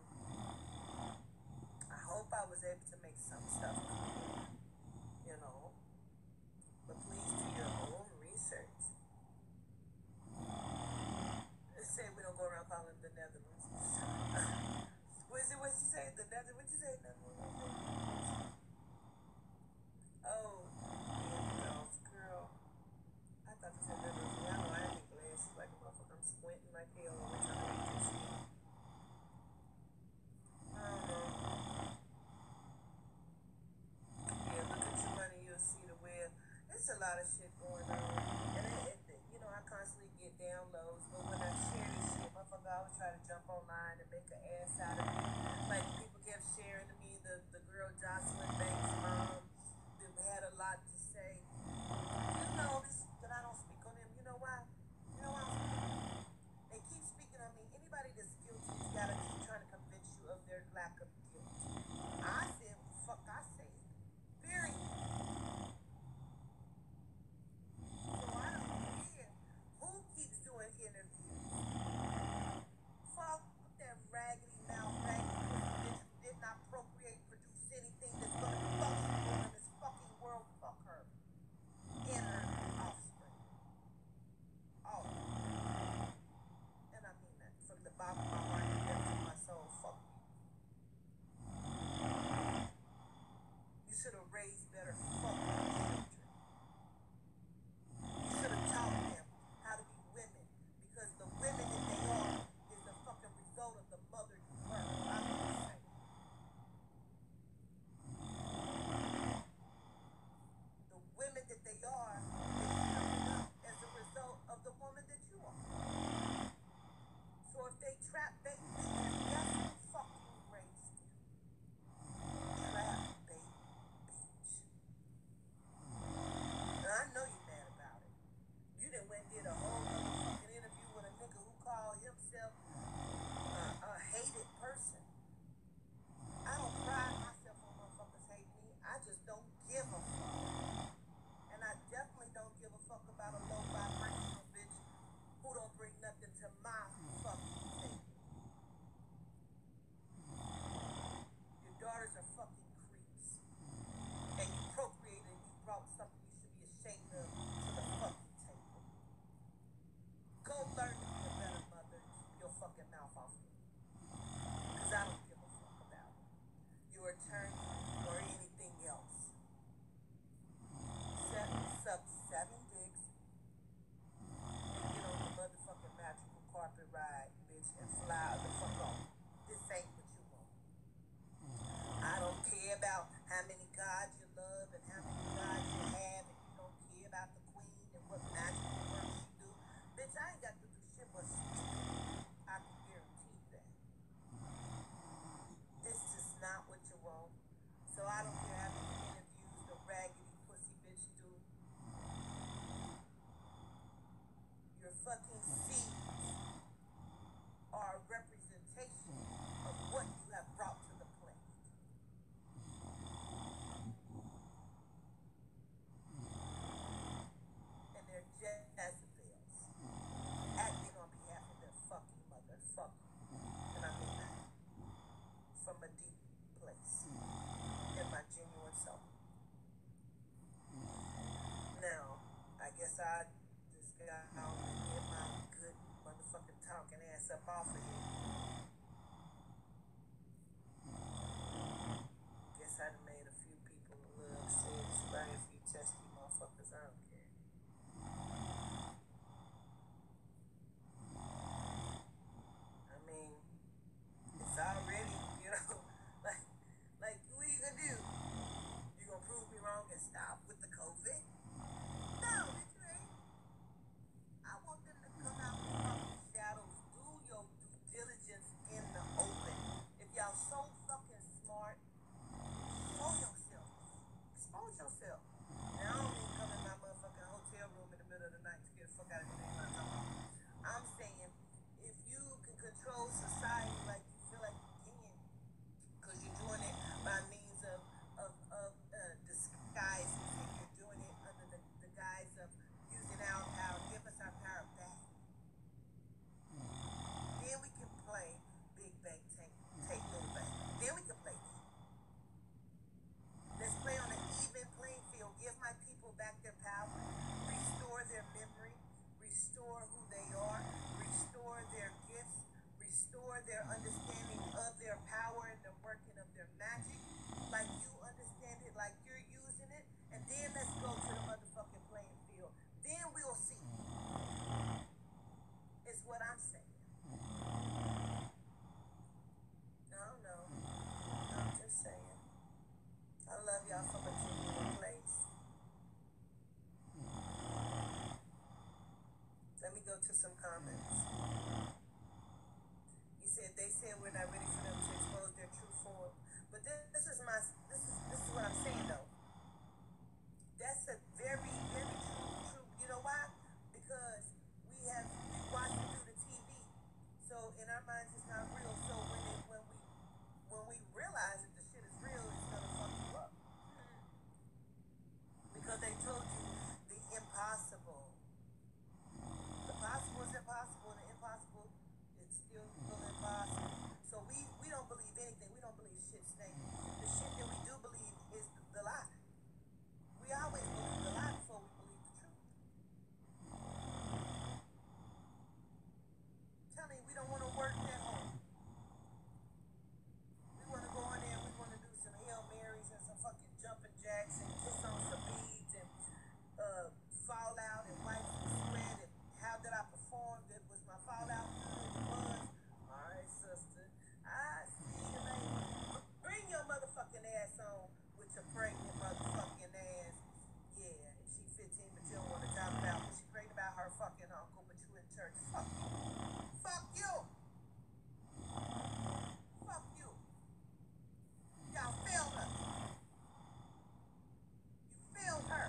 A: I hope I was able to make some stuff clear, you know. But please do your own research. They say we don't go around calling them the Netherlands. What is it? What you say? The Netherlands? What you say? Netherlands? Oh, yeah, girl. I thought this had been with me. I know I need glasses like a motherfucker. I'm squinting like hell every time I read this shit. I don't know. Yeah, look at your money, you'll see the web. There's a lot of shit going on. And it, it, you know, I constantly get downloads, but when I share this shit, motherfucker, I always try to jump online and make an ass out of me. Like, people kept sharing to me the, the girl Jocelyn Banks' mom that had a lot to say. You know this, that I don't speak on them. You know why? You know why? They keep speaking on me. Anybody that's guilty has got to keep trying to convince you of their lack of guilt. I said what the fuck I said. Period. So I don't care who keeps doing interviews. Fuck that raggedy mouth, raggedy bitch who did not procreate, produce anything that's gonna be functional in this fucking world. Fuck her. And her offspring. All of them. And I mean that from the bottom of my heart and the depths of my soul. Fuck you. You should have raised better fucking children. You should have taught them how to be women. Because the women that they are is the fucking result of the mother you were. I'm gonna say. The women that they are is coming up as a result of the woman that you are. So if they trap babies, guess who fucking raised them? Trap baby bitch. Now I know you're mad about it. You done went and did a whole other fucking interview with a nigga who called himself a, a hated person. I don't pride myself on motherfuckers hate me. I just don't give a fuck. And I definitely don't give a fuck about a low vibrational bitch who don't bring nothing to my fucking table. Your daughters are fucking creeps. And you procreated and you brought something you should be ashamed of to the fucking table. Go learn to be a better mother and keep your fucking mouth off me. Because I don't give a fuck about it. Your attorney or anything else. Seven, suck seven dicks and get on the motherfucking magical carpet ride, bitch, and fly the fuck off. This ain't what you want. I don't care about how many gods you love and how many gods you have, and you don't care about the queen and what magical work she do. Bitch, I ain't got to do shit but speak. I can guarantee that. This is not what you want. So I don't care how many interviews the raggedy pussy bitch do. Your fucking seeds are a representation of what you have brought to the planet. And they're Jezebels acting on behalf of their fucking mother. Fuck you. And I mean that from a deep place in my genuine soul. Now, I guess I just got out and get my good motherfucking talking ass up off of here. Guess I done made a few people a little upset. It's probably a few testy motherfuckers. I don't care. I mean, it's already, you know, like, like, what you gonna do? You gonna prove me wrong and stop with the COVID? No, bitch, you ain't. I want them to come out the fucking shadows. Do your due diligence in the open. If y'all so fucking smart, show yourself. Expose yourself. Now, I don't mean come in my motherfucking hotel room in the middle of the night to get the fuck out of here. Ain't what I'm talking about. I'm saying, if you can control society like you feel like you can, because you're doing it by means of, of, of uh, disguises, and you're doing it under the, the guise of Then let's go to the motherfucking playing field. Then we'll see. Is what I'm saying. I don't know. I'm just saying. I love y'all from a genuine place. Let me go to some comments. You said they said we're not ready for them to expose their true form. But this, this is my this is this is what I'm saying though. That's a very, very true, true. You know why? Because we have we watch it through the T V. So in our minds it's not real. So when it when we when we realize that the shit is real, it's gonna fuck you up. Because they told you the impossible. The possible is impossible, and the impossible is still impossible. So we, we don't believe anything. We don't believe shit snake. The shit that we do believe is the, the lie. We always believe the lie before we believe the truth. Tell me, we don't want to work that hard. We want to go in there and we want to do some Hail Marys and some fucking jumping jacks and kiss on some beads and uh, fall out and wipe some sweat and how did I perform? Did, was my fallout good? It was. Alright, sister. I see you later. Bring your motherfucking ass on with your pregnant motherfucking ass. Yeah, she fifteen, but you don't want to talk about what she prayed about her fucking uncle, but you in church. Fuck you. Fuck you. Fuck you. Y'all failed her. You failed her.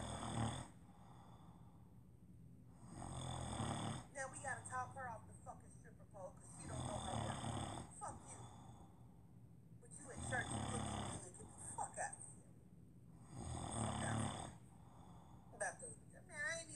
A: Now we gotta talk her off the fucking stripper pole because she don't know her work. Fuck you. But you in church and looking good. Get the fuck out of here. Fuck out of here. I'm about to, man, I ain't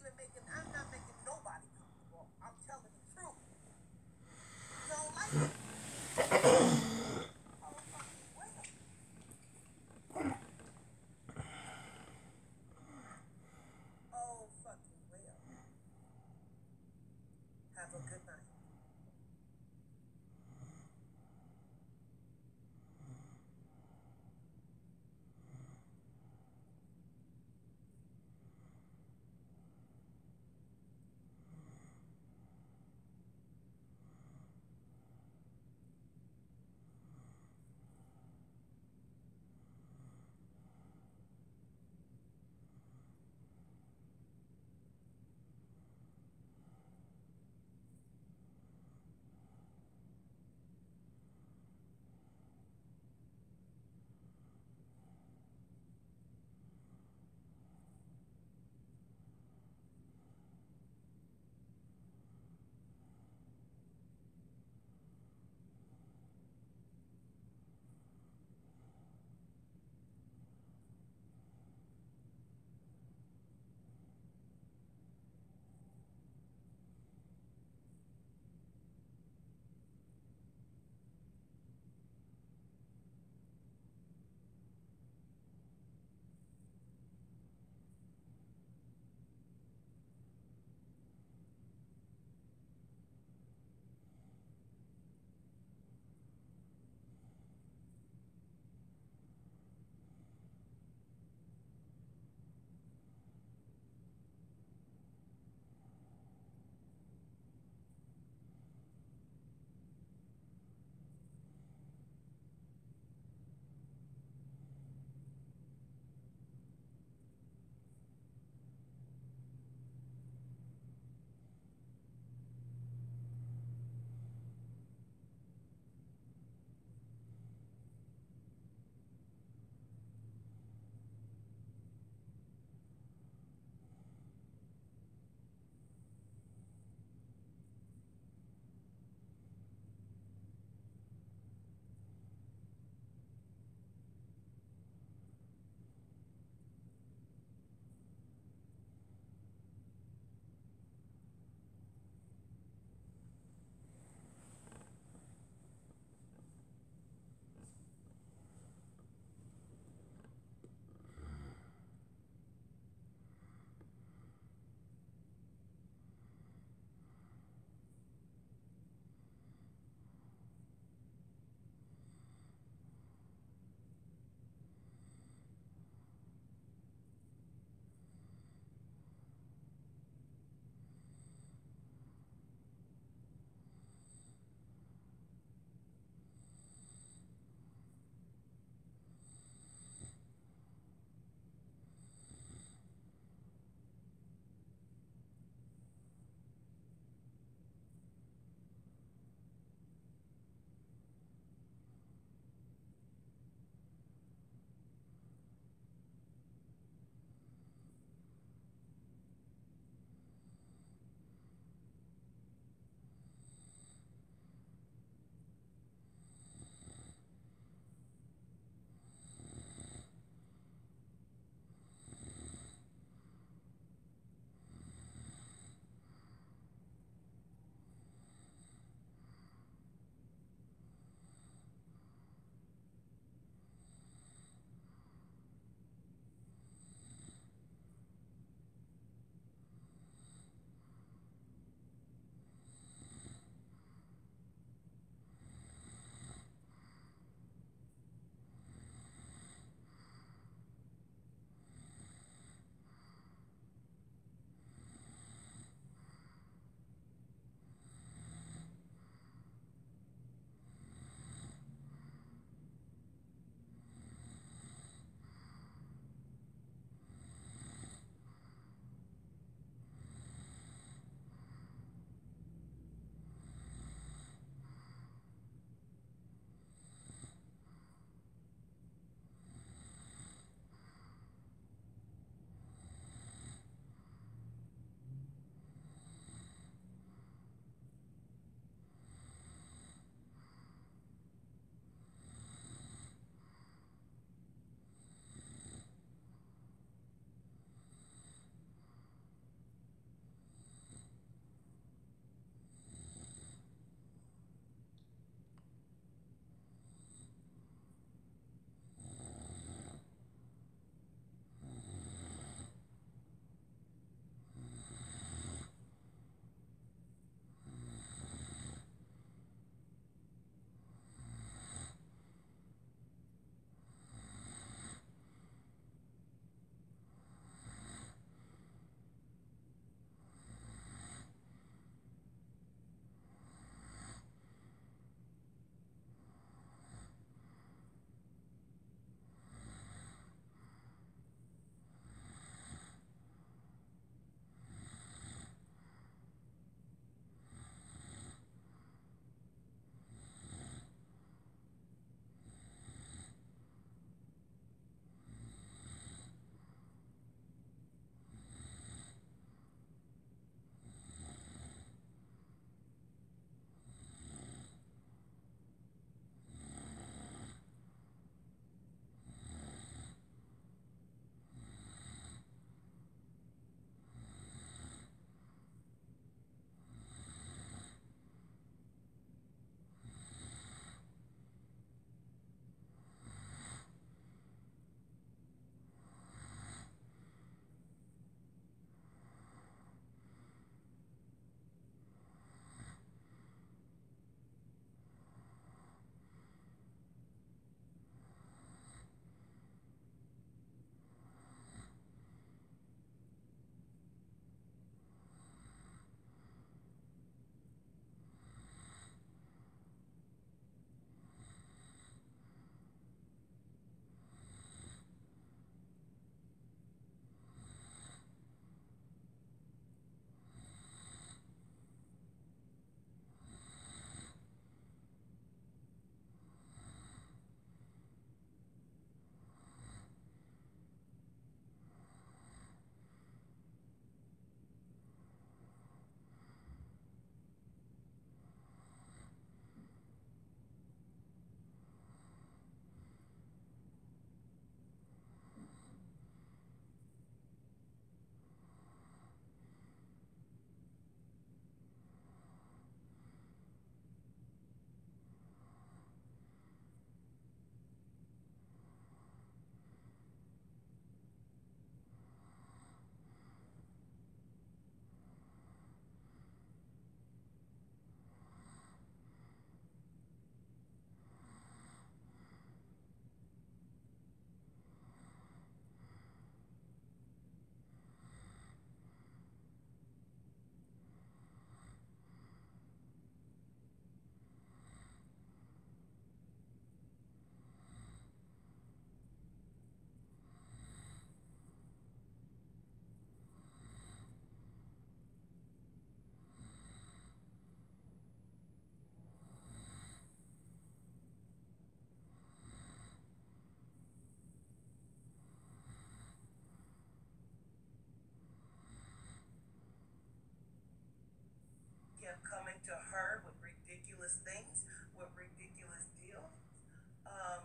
A: kept coming to her with ridiculous things, with ridiculous deals. Um,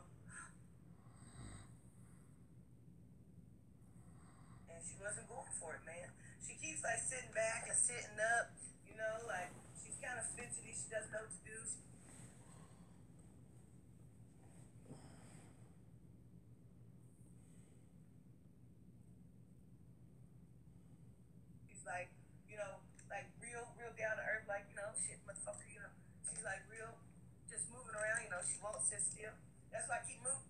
A: and she wasn't going for it, man. She keeps like sitting back and sitting up, you know, like she's kind of fidgety. She doesn't know what to do. She's like, you know, like real, real down to earth, like, you know, shit, motherfucker, you know. She's like real, just moving around, you know. She won't sit still. That's why I keep moving.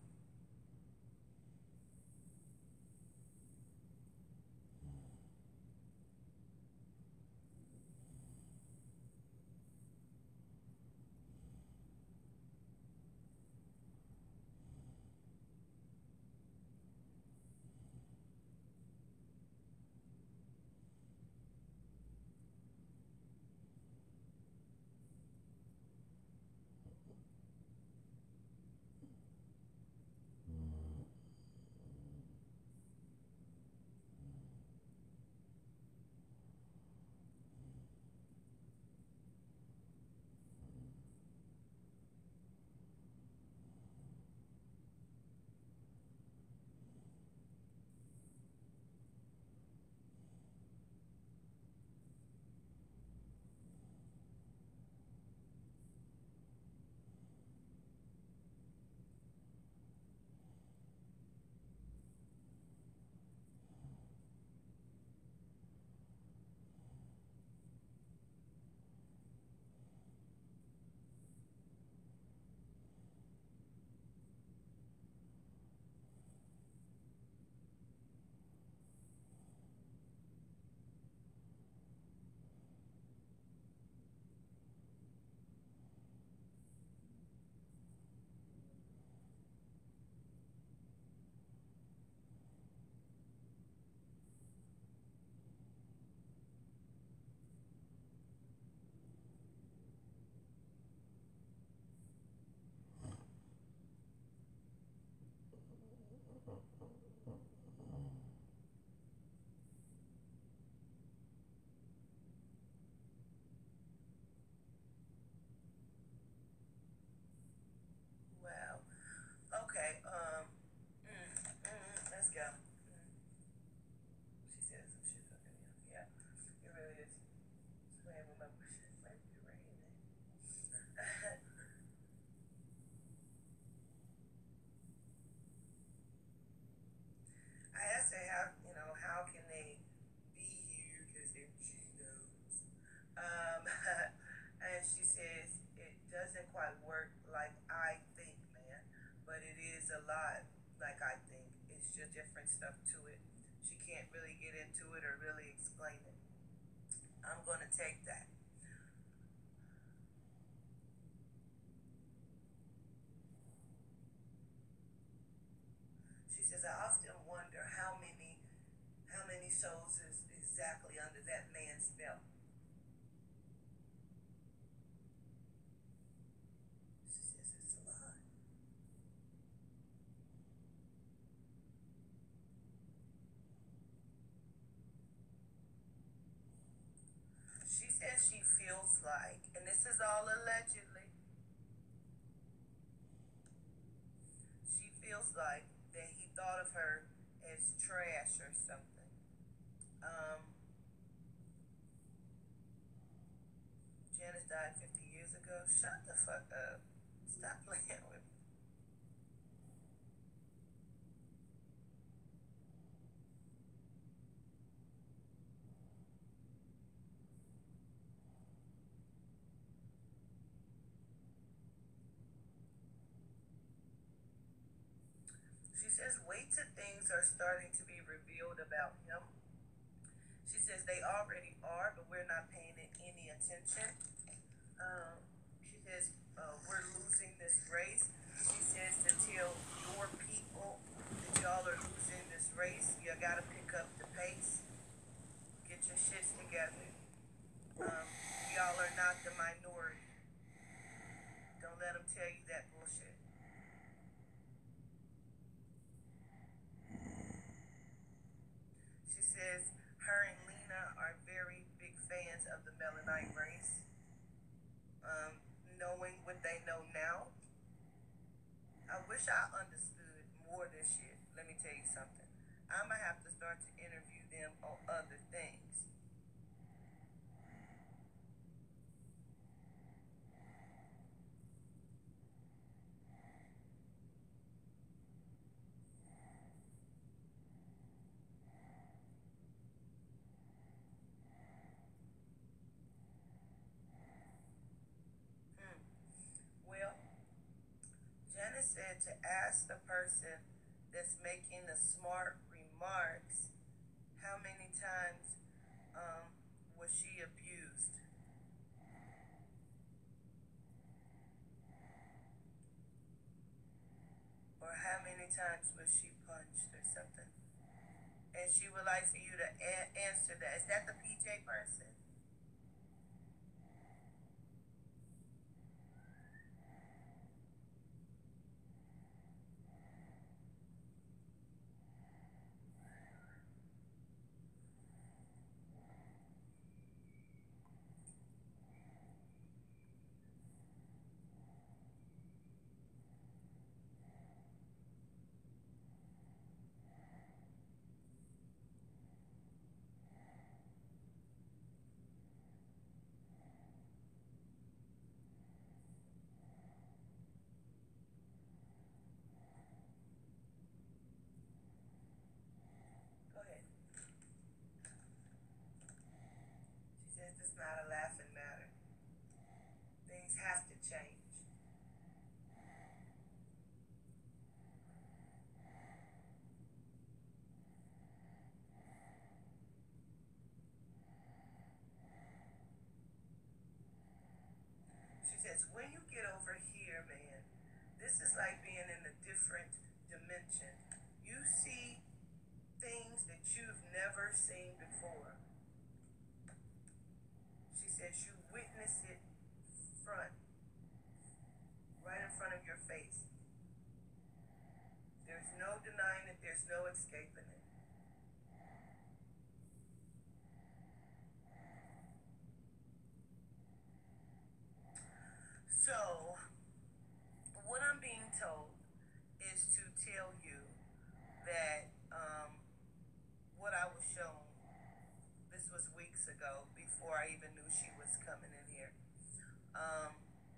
A: Wow. Okay. Um. Mm, mm, let's go. Mm. She said some shit. Okay. Yeah. Yeah. It really is. It's playing with my shit. Playing with your rain. I asked her how, you know, how can they be here because they're Genos. Um, and she says it doesn't quite work like I think, man, but it is a lot like I think. It's just different stuff to it. She can't really get into it or really explain it. I'm gonna take that. She says I often wonder how many how many souls is exactly under that man's belt. She says it's a lot. She says she feels like, and this is all allegedly, she feels like that he thought of her as trash or something. Um, Janice died fifty years ago. Shut the fuck up. Stop playing with me. She says weights and things are starting to be revealed about him. She says they already are, but we're not paying it any attention. Um, she says uh, we're losing this race. She says to tell your people that y'all are losing this race, you gotta pick up the pace. Get your shits together. Um, y'all are not the minority. Don't let them tell you that bullshit. She says her and Lena are very big fans of the Melanite race. wish I understood more of this shit. Let me tell you something. I'm gonna have to start to interview them on other things. Hmm. Well, Janice said to ask the person that's making the smart remarks how many times um, was she abused, or how many times was she punched, or something. And she would like for you to a- answer that. Is that the P J person? Go ahead. She says it's not a laughing matter. Things have to change. She says, when you get over here, man, this is like being in a different dimension. You see things that you've never seen before. She says you witness it front, right in front of your face. There's no denying it, there's no escaping it. So, what I'm being told is to tell you that um, what I was shown, this was weeks ago, before I even knew she was coming in here. Um,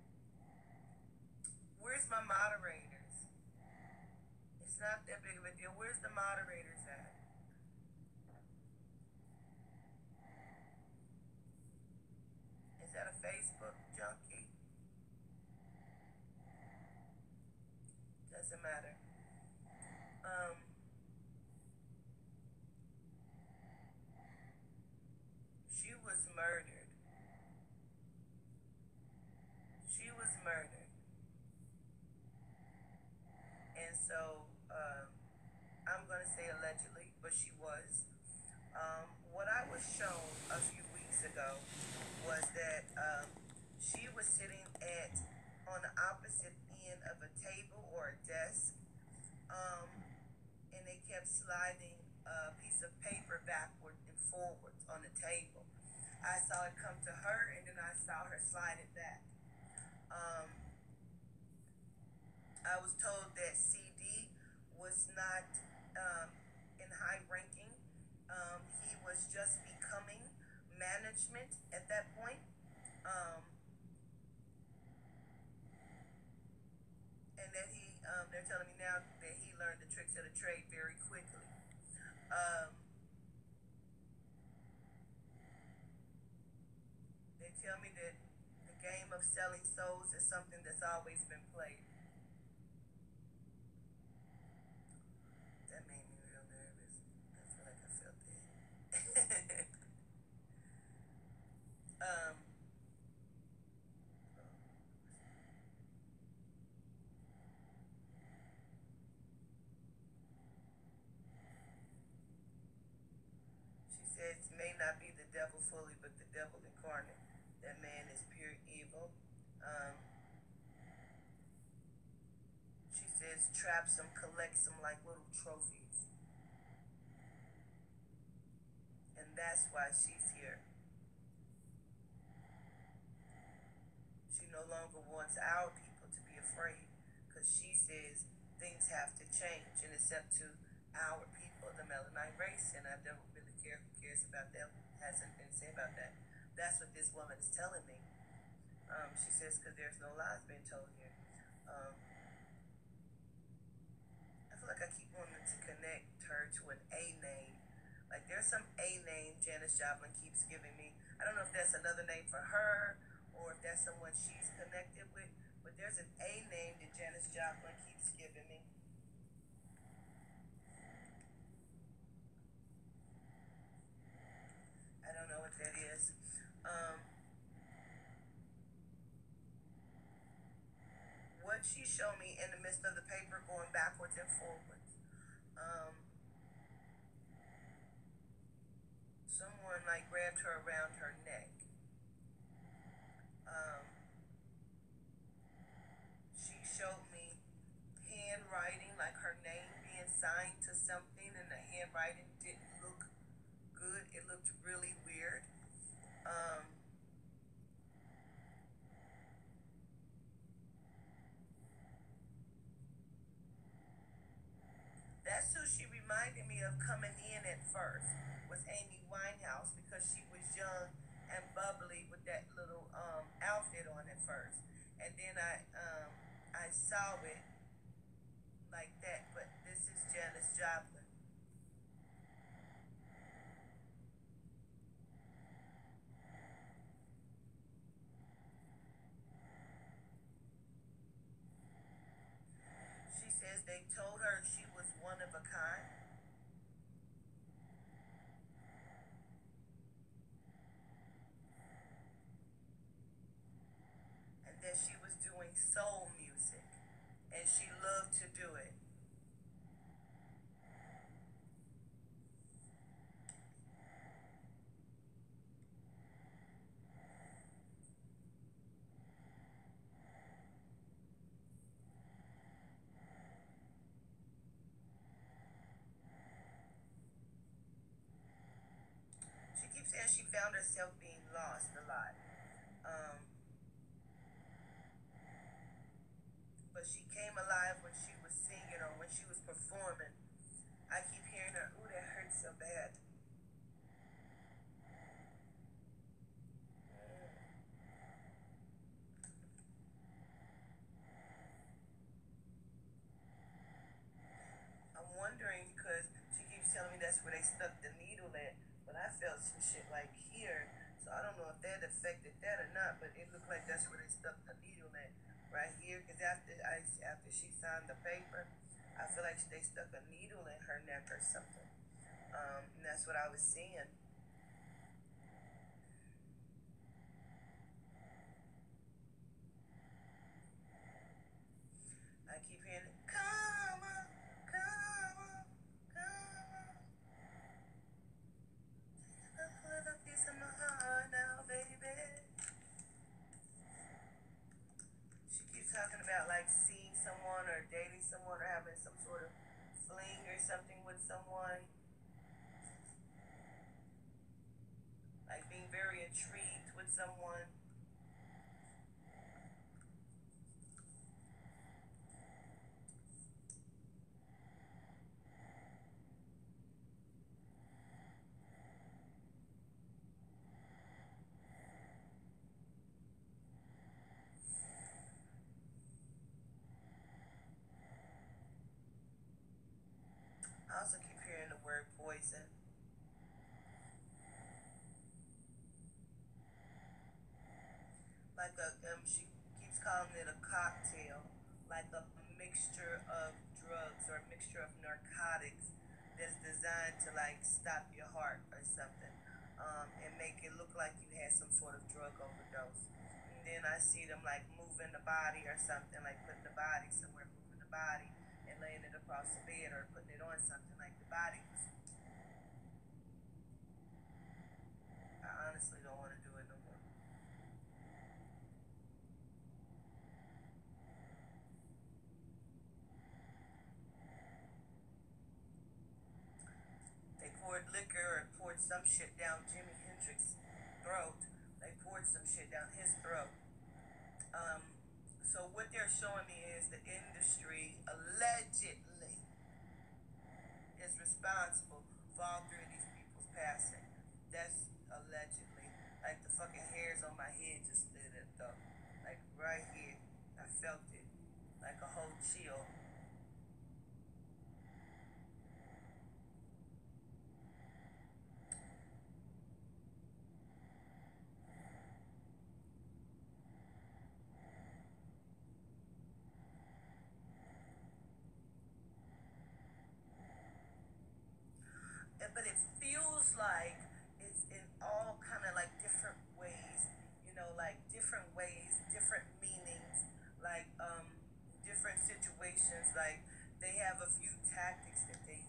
A: where's my moderators? It's not that big of a deal. Where's the moderators at? Is that a Facebook junkie? Doesn't matter. Um, she was murdered. She was murdered. And so, um, I'm going to say allegedly, but she was. Um, what I was shown a few weeks ago was that um, she was sitting at on the opposite end of a table or a desk, um, and they kept sliding a piece of paper backward and forwards on the table. I saw it come to her, and then I saw her slide it back. Um, I was told that C D was not um, in high ranking. Um, he was just becoming management at that point. Um, and that he, um, they're telling me now that he learned the tricks of the trade very quickly. Um, they tell me that the game of selling souls is something that's always been played. That made me real nervous. I feel like I felt that. um, she says may not be the devil fully, but the devil incarnate. That man is pure evil. Um, she says traps him, collects them like little trophies. And that's why she's here. She no longer wants our people to be afraid, because she says things have to change, and it's up to our people, the melanite race, and I don't really care who cares about that, who has anything to say about that. That's what this woman is telling me. Um, she says, because there's no lies being told here. Um, I feel like I keep wanting to connect her to an A name. Like there's some A name Janis Joplin keeps giving me. I don't know if that's another name for her or if that's someone she's connected with, but there's an A name that Janis Joplin keeps giving me. I don't know what that is. Um, what she showed me in the midst of the paper going backwards and forwards. Um, someone like grabbed her around her neck. Um, she showed me handwriting, like her name being signed to something, and the handwriting didn't look good. It looked really weird. Um, that's who she reminded me of coming in at first, was Amy Winehouse, because she was young and bubbly with that little um, outfit on at first. And then I um, I saw it like that, but this is Janis Joplin. She says they told her she was one of a kind and that she was doing soul music and she loved to do it. She keeps saying she found herself being lost a lot. Um, but she came alive when she was singing or when she was performing. I keep hearing her, ooh, that hurts so bad. I'm wondering because she keeps telling me that's where they stuck the needle at, but I felt some shit like here, so I don't know if that affected that or not. But it looked like that's where they stuck the needle at, right here. Because after I after she signed the paper, I feel like they stuck a needle in her neck or something. Um, and that's what I was seeing. I keep hearing, come on, come on, come on. Put a piece of my heart now, baby. She keeps talking about like seeing someone or dating someone or having some sort of fling or something with someone. Like being very intrigued with someone. I also keep hearing the word poison. Like a um, she keeps calling it a cocktail, like a mixture of drugs or a mixture of narcotics that's designed to like stop your heart or something, um, and make it look like you had some sort of drug overdose. And then I see them like moving the body or something, like putting the body somewhere, moving the body and laying it across the bed or putting it on something like the body was. I honestly don't want to do it no more. They poured liquor or poured some shit down Jimi Hendrix's throat. They poured some shit down his throat. Um, So what they're showing me is the industry allegedly is responsible for all three of these people's passing. That's allegedly. Like the fucking hairs on my head just stood up though. Like right here. I felt it. Like a whole chill. And- But it feels like it's in all kind of like different ways, you know, like different ways, different meanings, like um different situations. Like they have a few tactics that they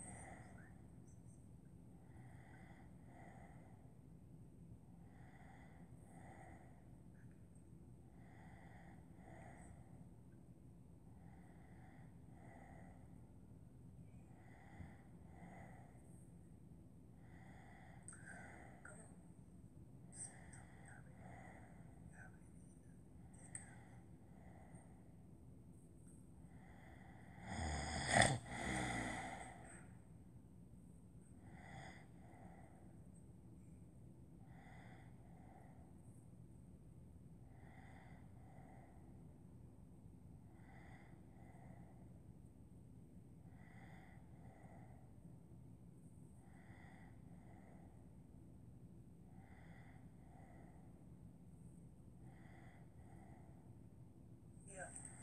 A: yeah.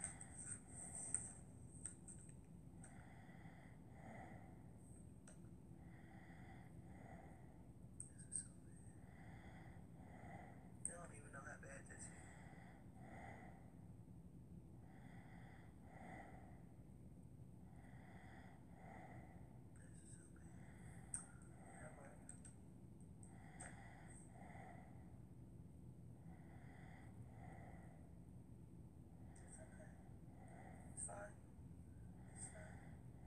A: I don't even know how bad this is. Come on. It's okay. It's fine. It's fine.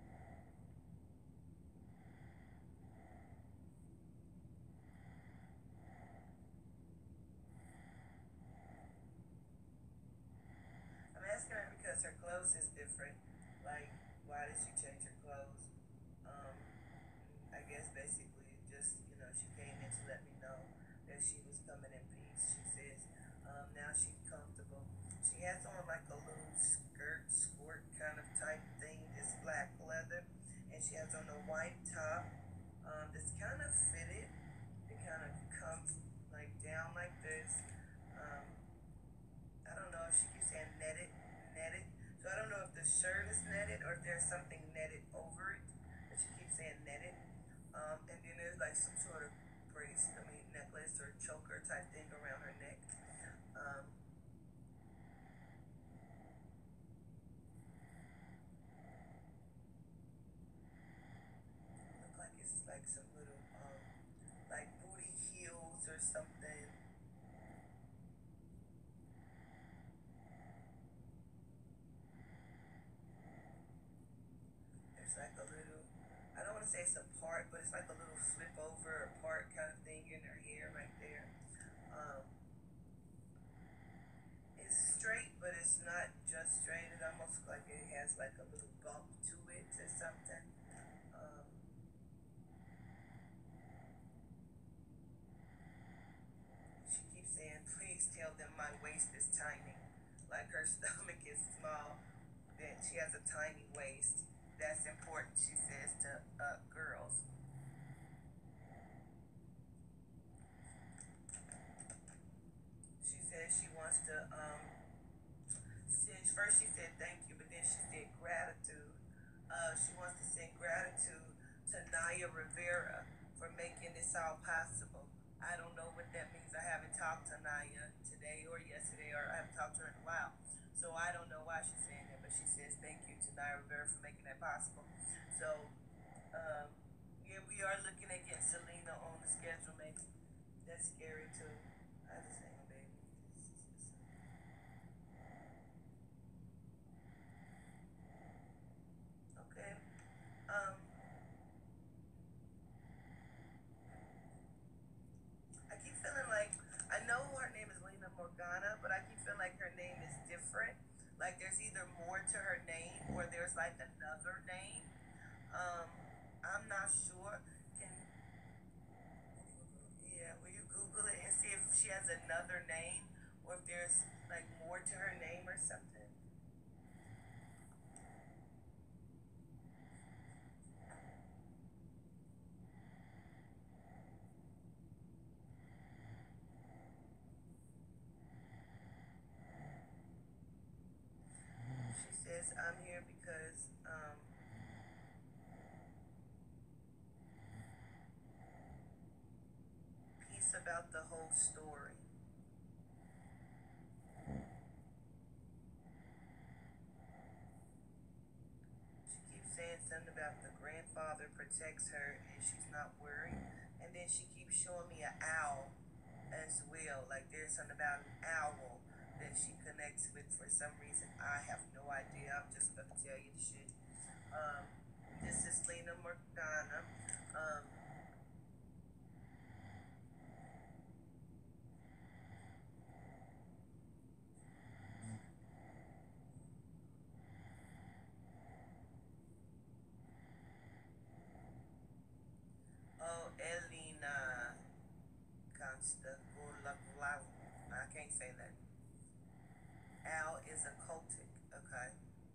A: I'm asking her because her clothes is different. Like, why did she change her clothes? Um, I guess basically just, you know, she came in to let me know that she was coming in peace. She says, um, now she's comfortable. She has on like a little skirt, skirt kind of type thing, this black leather, and she has on a white top. Um, that's kind of fitted. It kind of comes like down like this. Um, I don't know if she keeps saying netted, netted. So I don't know if the shirt is netted or if there's something netted over it. But she keeps saying netted. Um, and then there's like some sort of brace, I mean necklace or choker type thing around her neck. Um, look like it's like some little um, like booty heels or something. There's like a little, I don't want to say it's a part, but it's like a little flip over or part kind of thing in her hair right there. Um, it's straight, but it's not just straight. It almost like it has like a little bump to it or something. Um, she keeps saying, please tell them my waist is tiny. Like her stomach is small, that she has a tiny waist. That's important, she says to uh, girls. She says she wants to um, since first she said thank you, but then she said gratitude. Uh, she wants to send gratitude to Naya Rivera for making this all possible. I don't know what that means. I haven't talked to Naya today or yesterday, or I haven't talked to her in a while. So I don't know why she's saying that, but she says thank you to Naya Rivera for making that possible. So, um, yeah, we are looking at getting Selena on the schedule, maybe. That's scary too. I just ain't gonna be able to. Okay. Um, I keep feeling like I know her name is Lena Morgana, but I keep feeling like her name is different. Like there's either more to her name or there's like another name. Um, I'm not sure. Can Yeah, will you Google it and see if she has another name or if there's like more to her name or something? She says I'm here because um piece about the whole story. She keeps saying something about the grandfather protects her and she's not worried. And then she keeps showing me an owl as well. Like there's something about an owl that she connects with for some reason. I have no idea. I'm just gonna tell you the shit. Um, this is Lena Morgana. Um, oh, Elena Constantinople. I can't say that. Al is a cultic. Okay.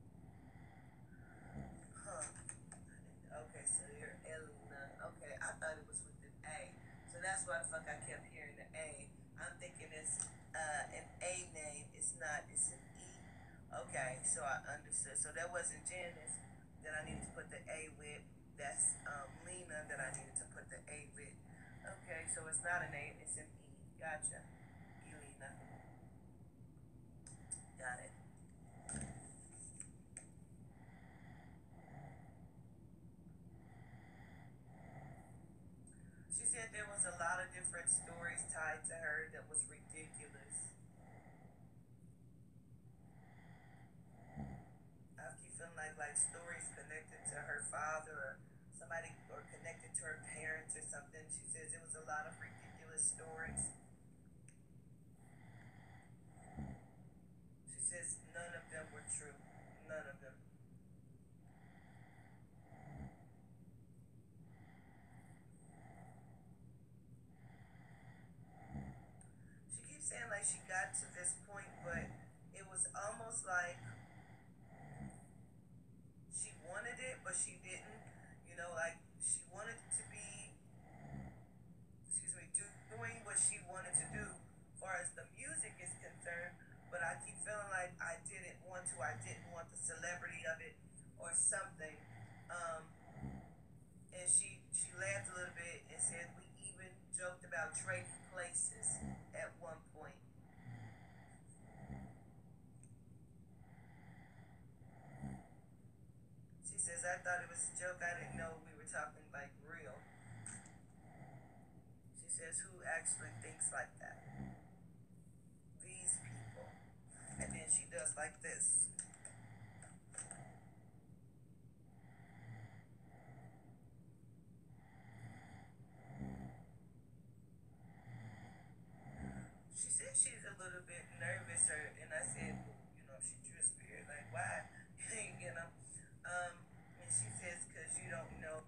A: Huh. Okay, so you're Elena. Okay, I thought it was with an A. So that's why the fuck I kept hearing the A. I'm thinking it's uh, an A name. It's not. It's an E. Okay, so I understood. So that wasn't Janice that I needed to put the A with. That's um, Lena that I needed to put the A with. Okay, so it's not an A. It's an E. Gotcha. Elena. Got it. She said there was a lot of different stories tied to her that was ridiculous. I keep feeling like like stories connected to her father or somebody or connected to her parents or something. She says it was a lot of ridiculous stories. She says none of them were true. None of them. She keeps saying like she got to this point, but it was almost like she wanted it, but she didn't. You know, like she wanted to be, excuse me, doing what she wanted to do, as far as the music is concerned. But I keep feeling like I didn't want to. I didn't want the celebrity of it or something. Um, and she she laughed a little bit and said we even joked about trading places at one point. She says I thought it was a joke. I didn't know we were talking like real. She says who actually thinks like that? These people. And then she does like this. She said she's a little bit nervous, or, and I said, well, you know, she drew a spirit, like, why? you know, um, and she says, because you don't know.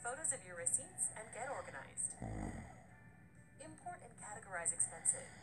B: photos of your receipts and get organized. Import and categorize expenses.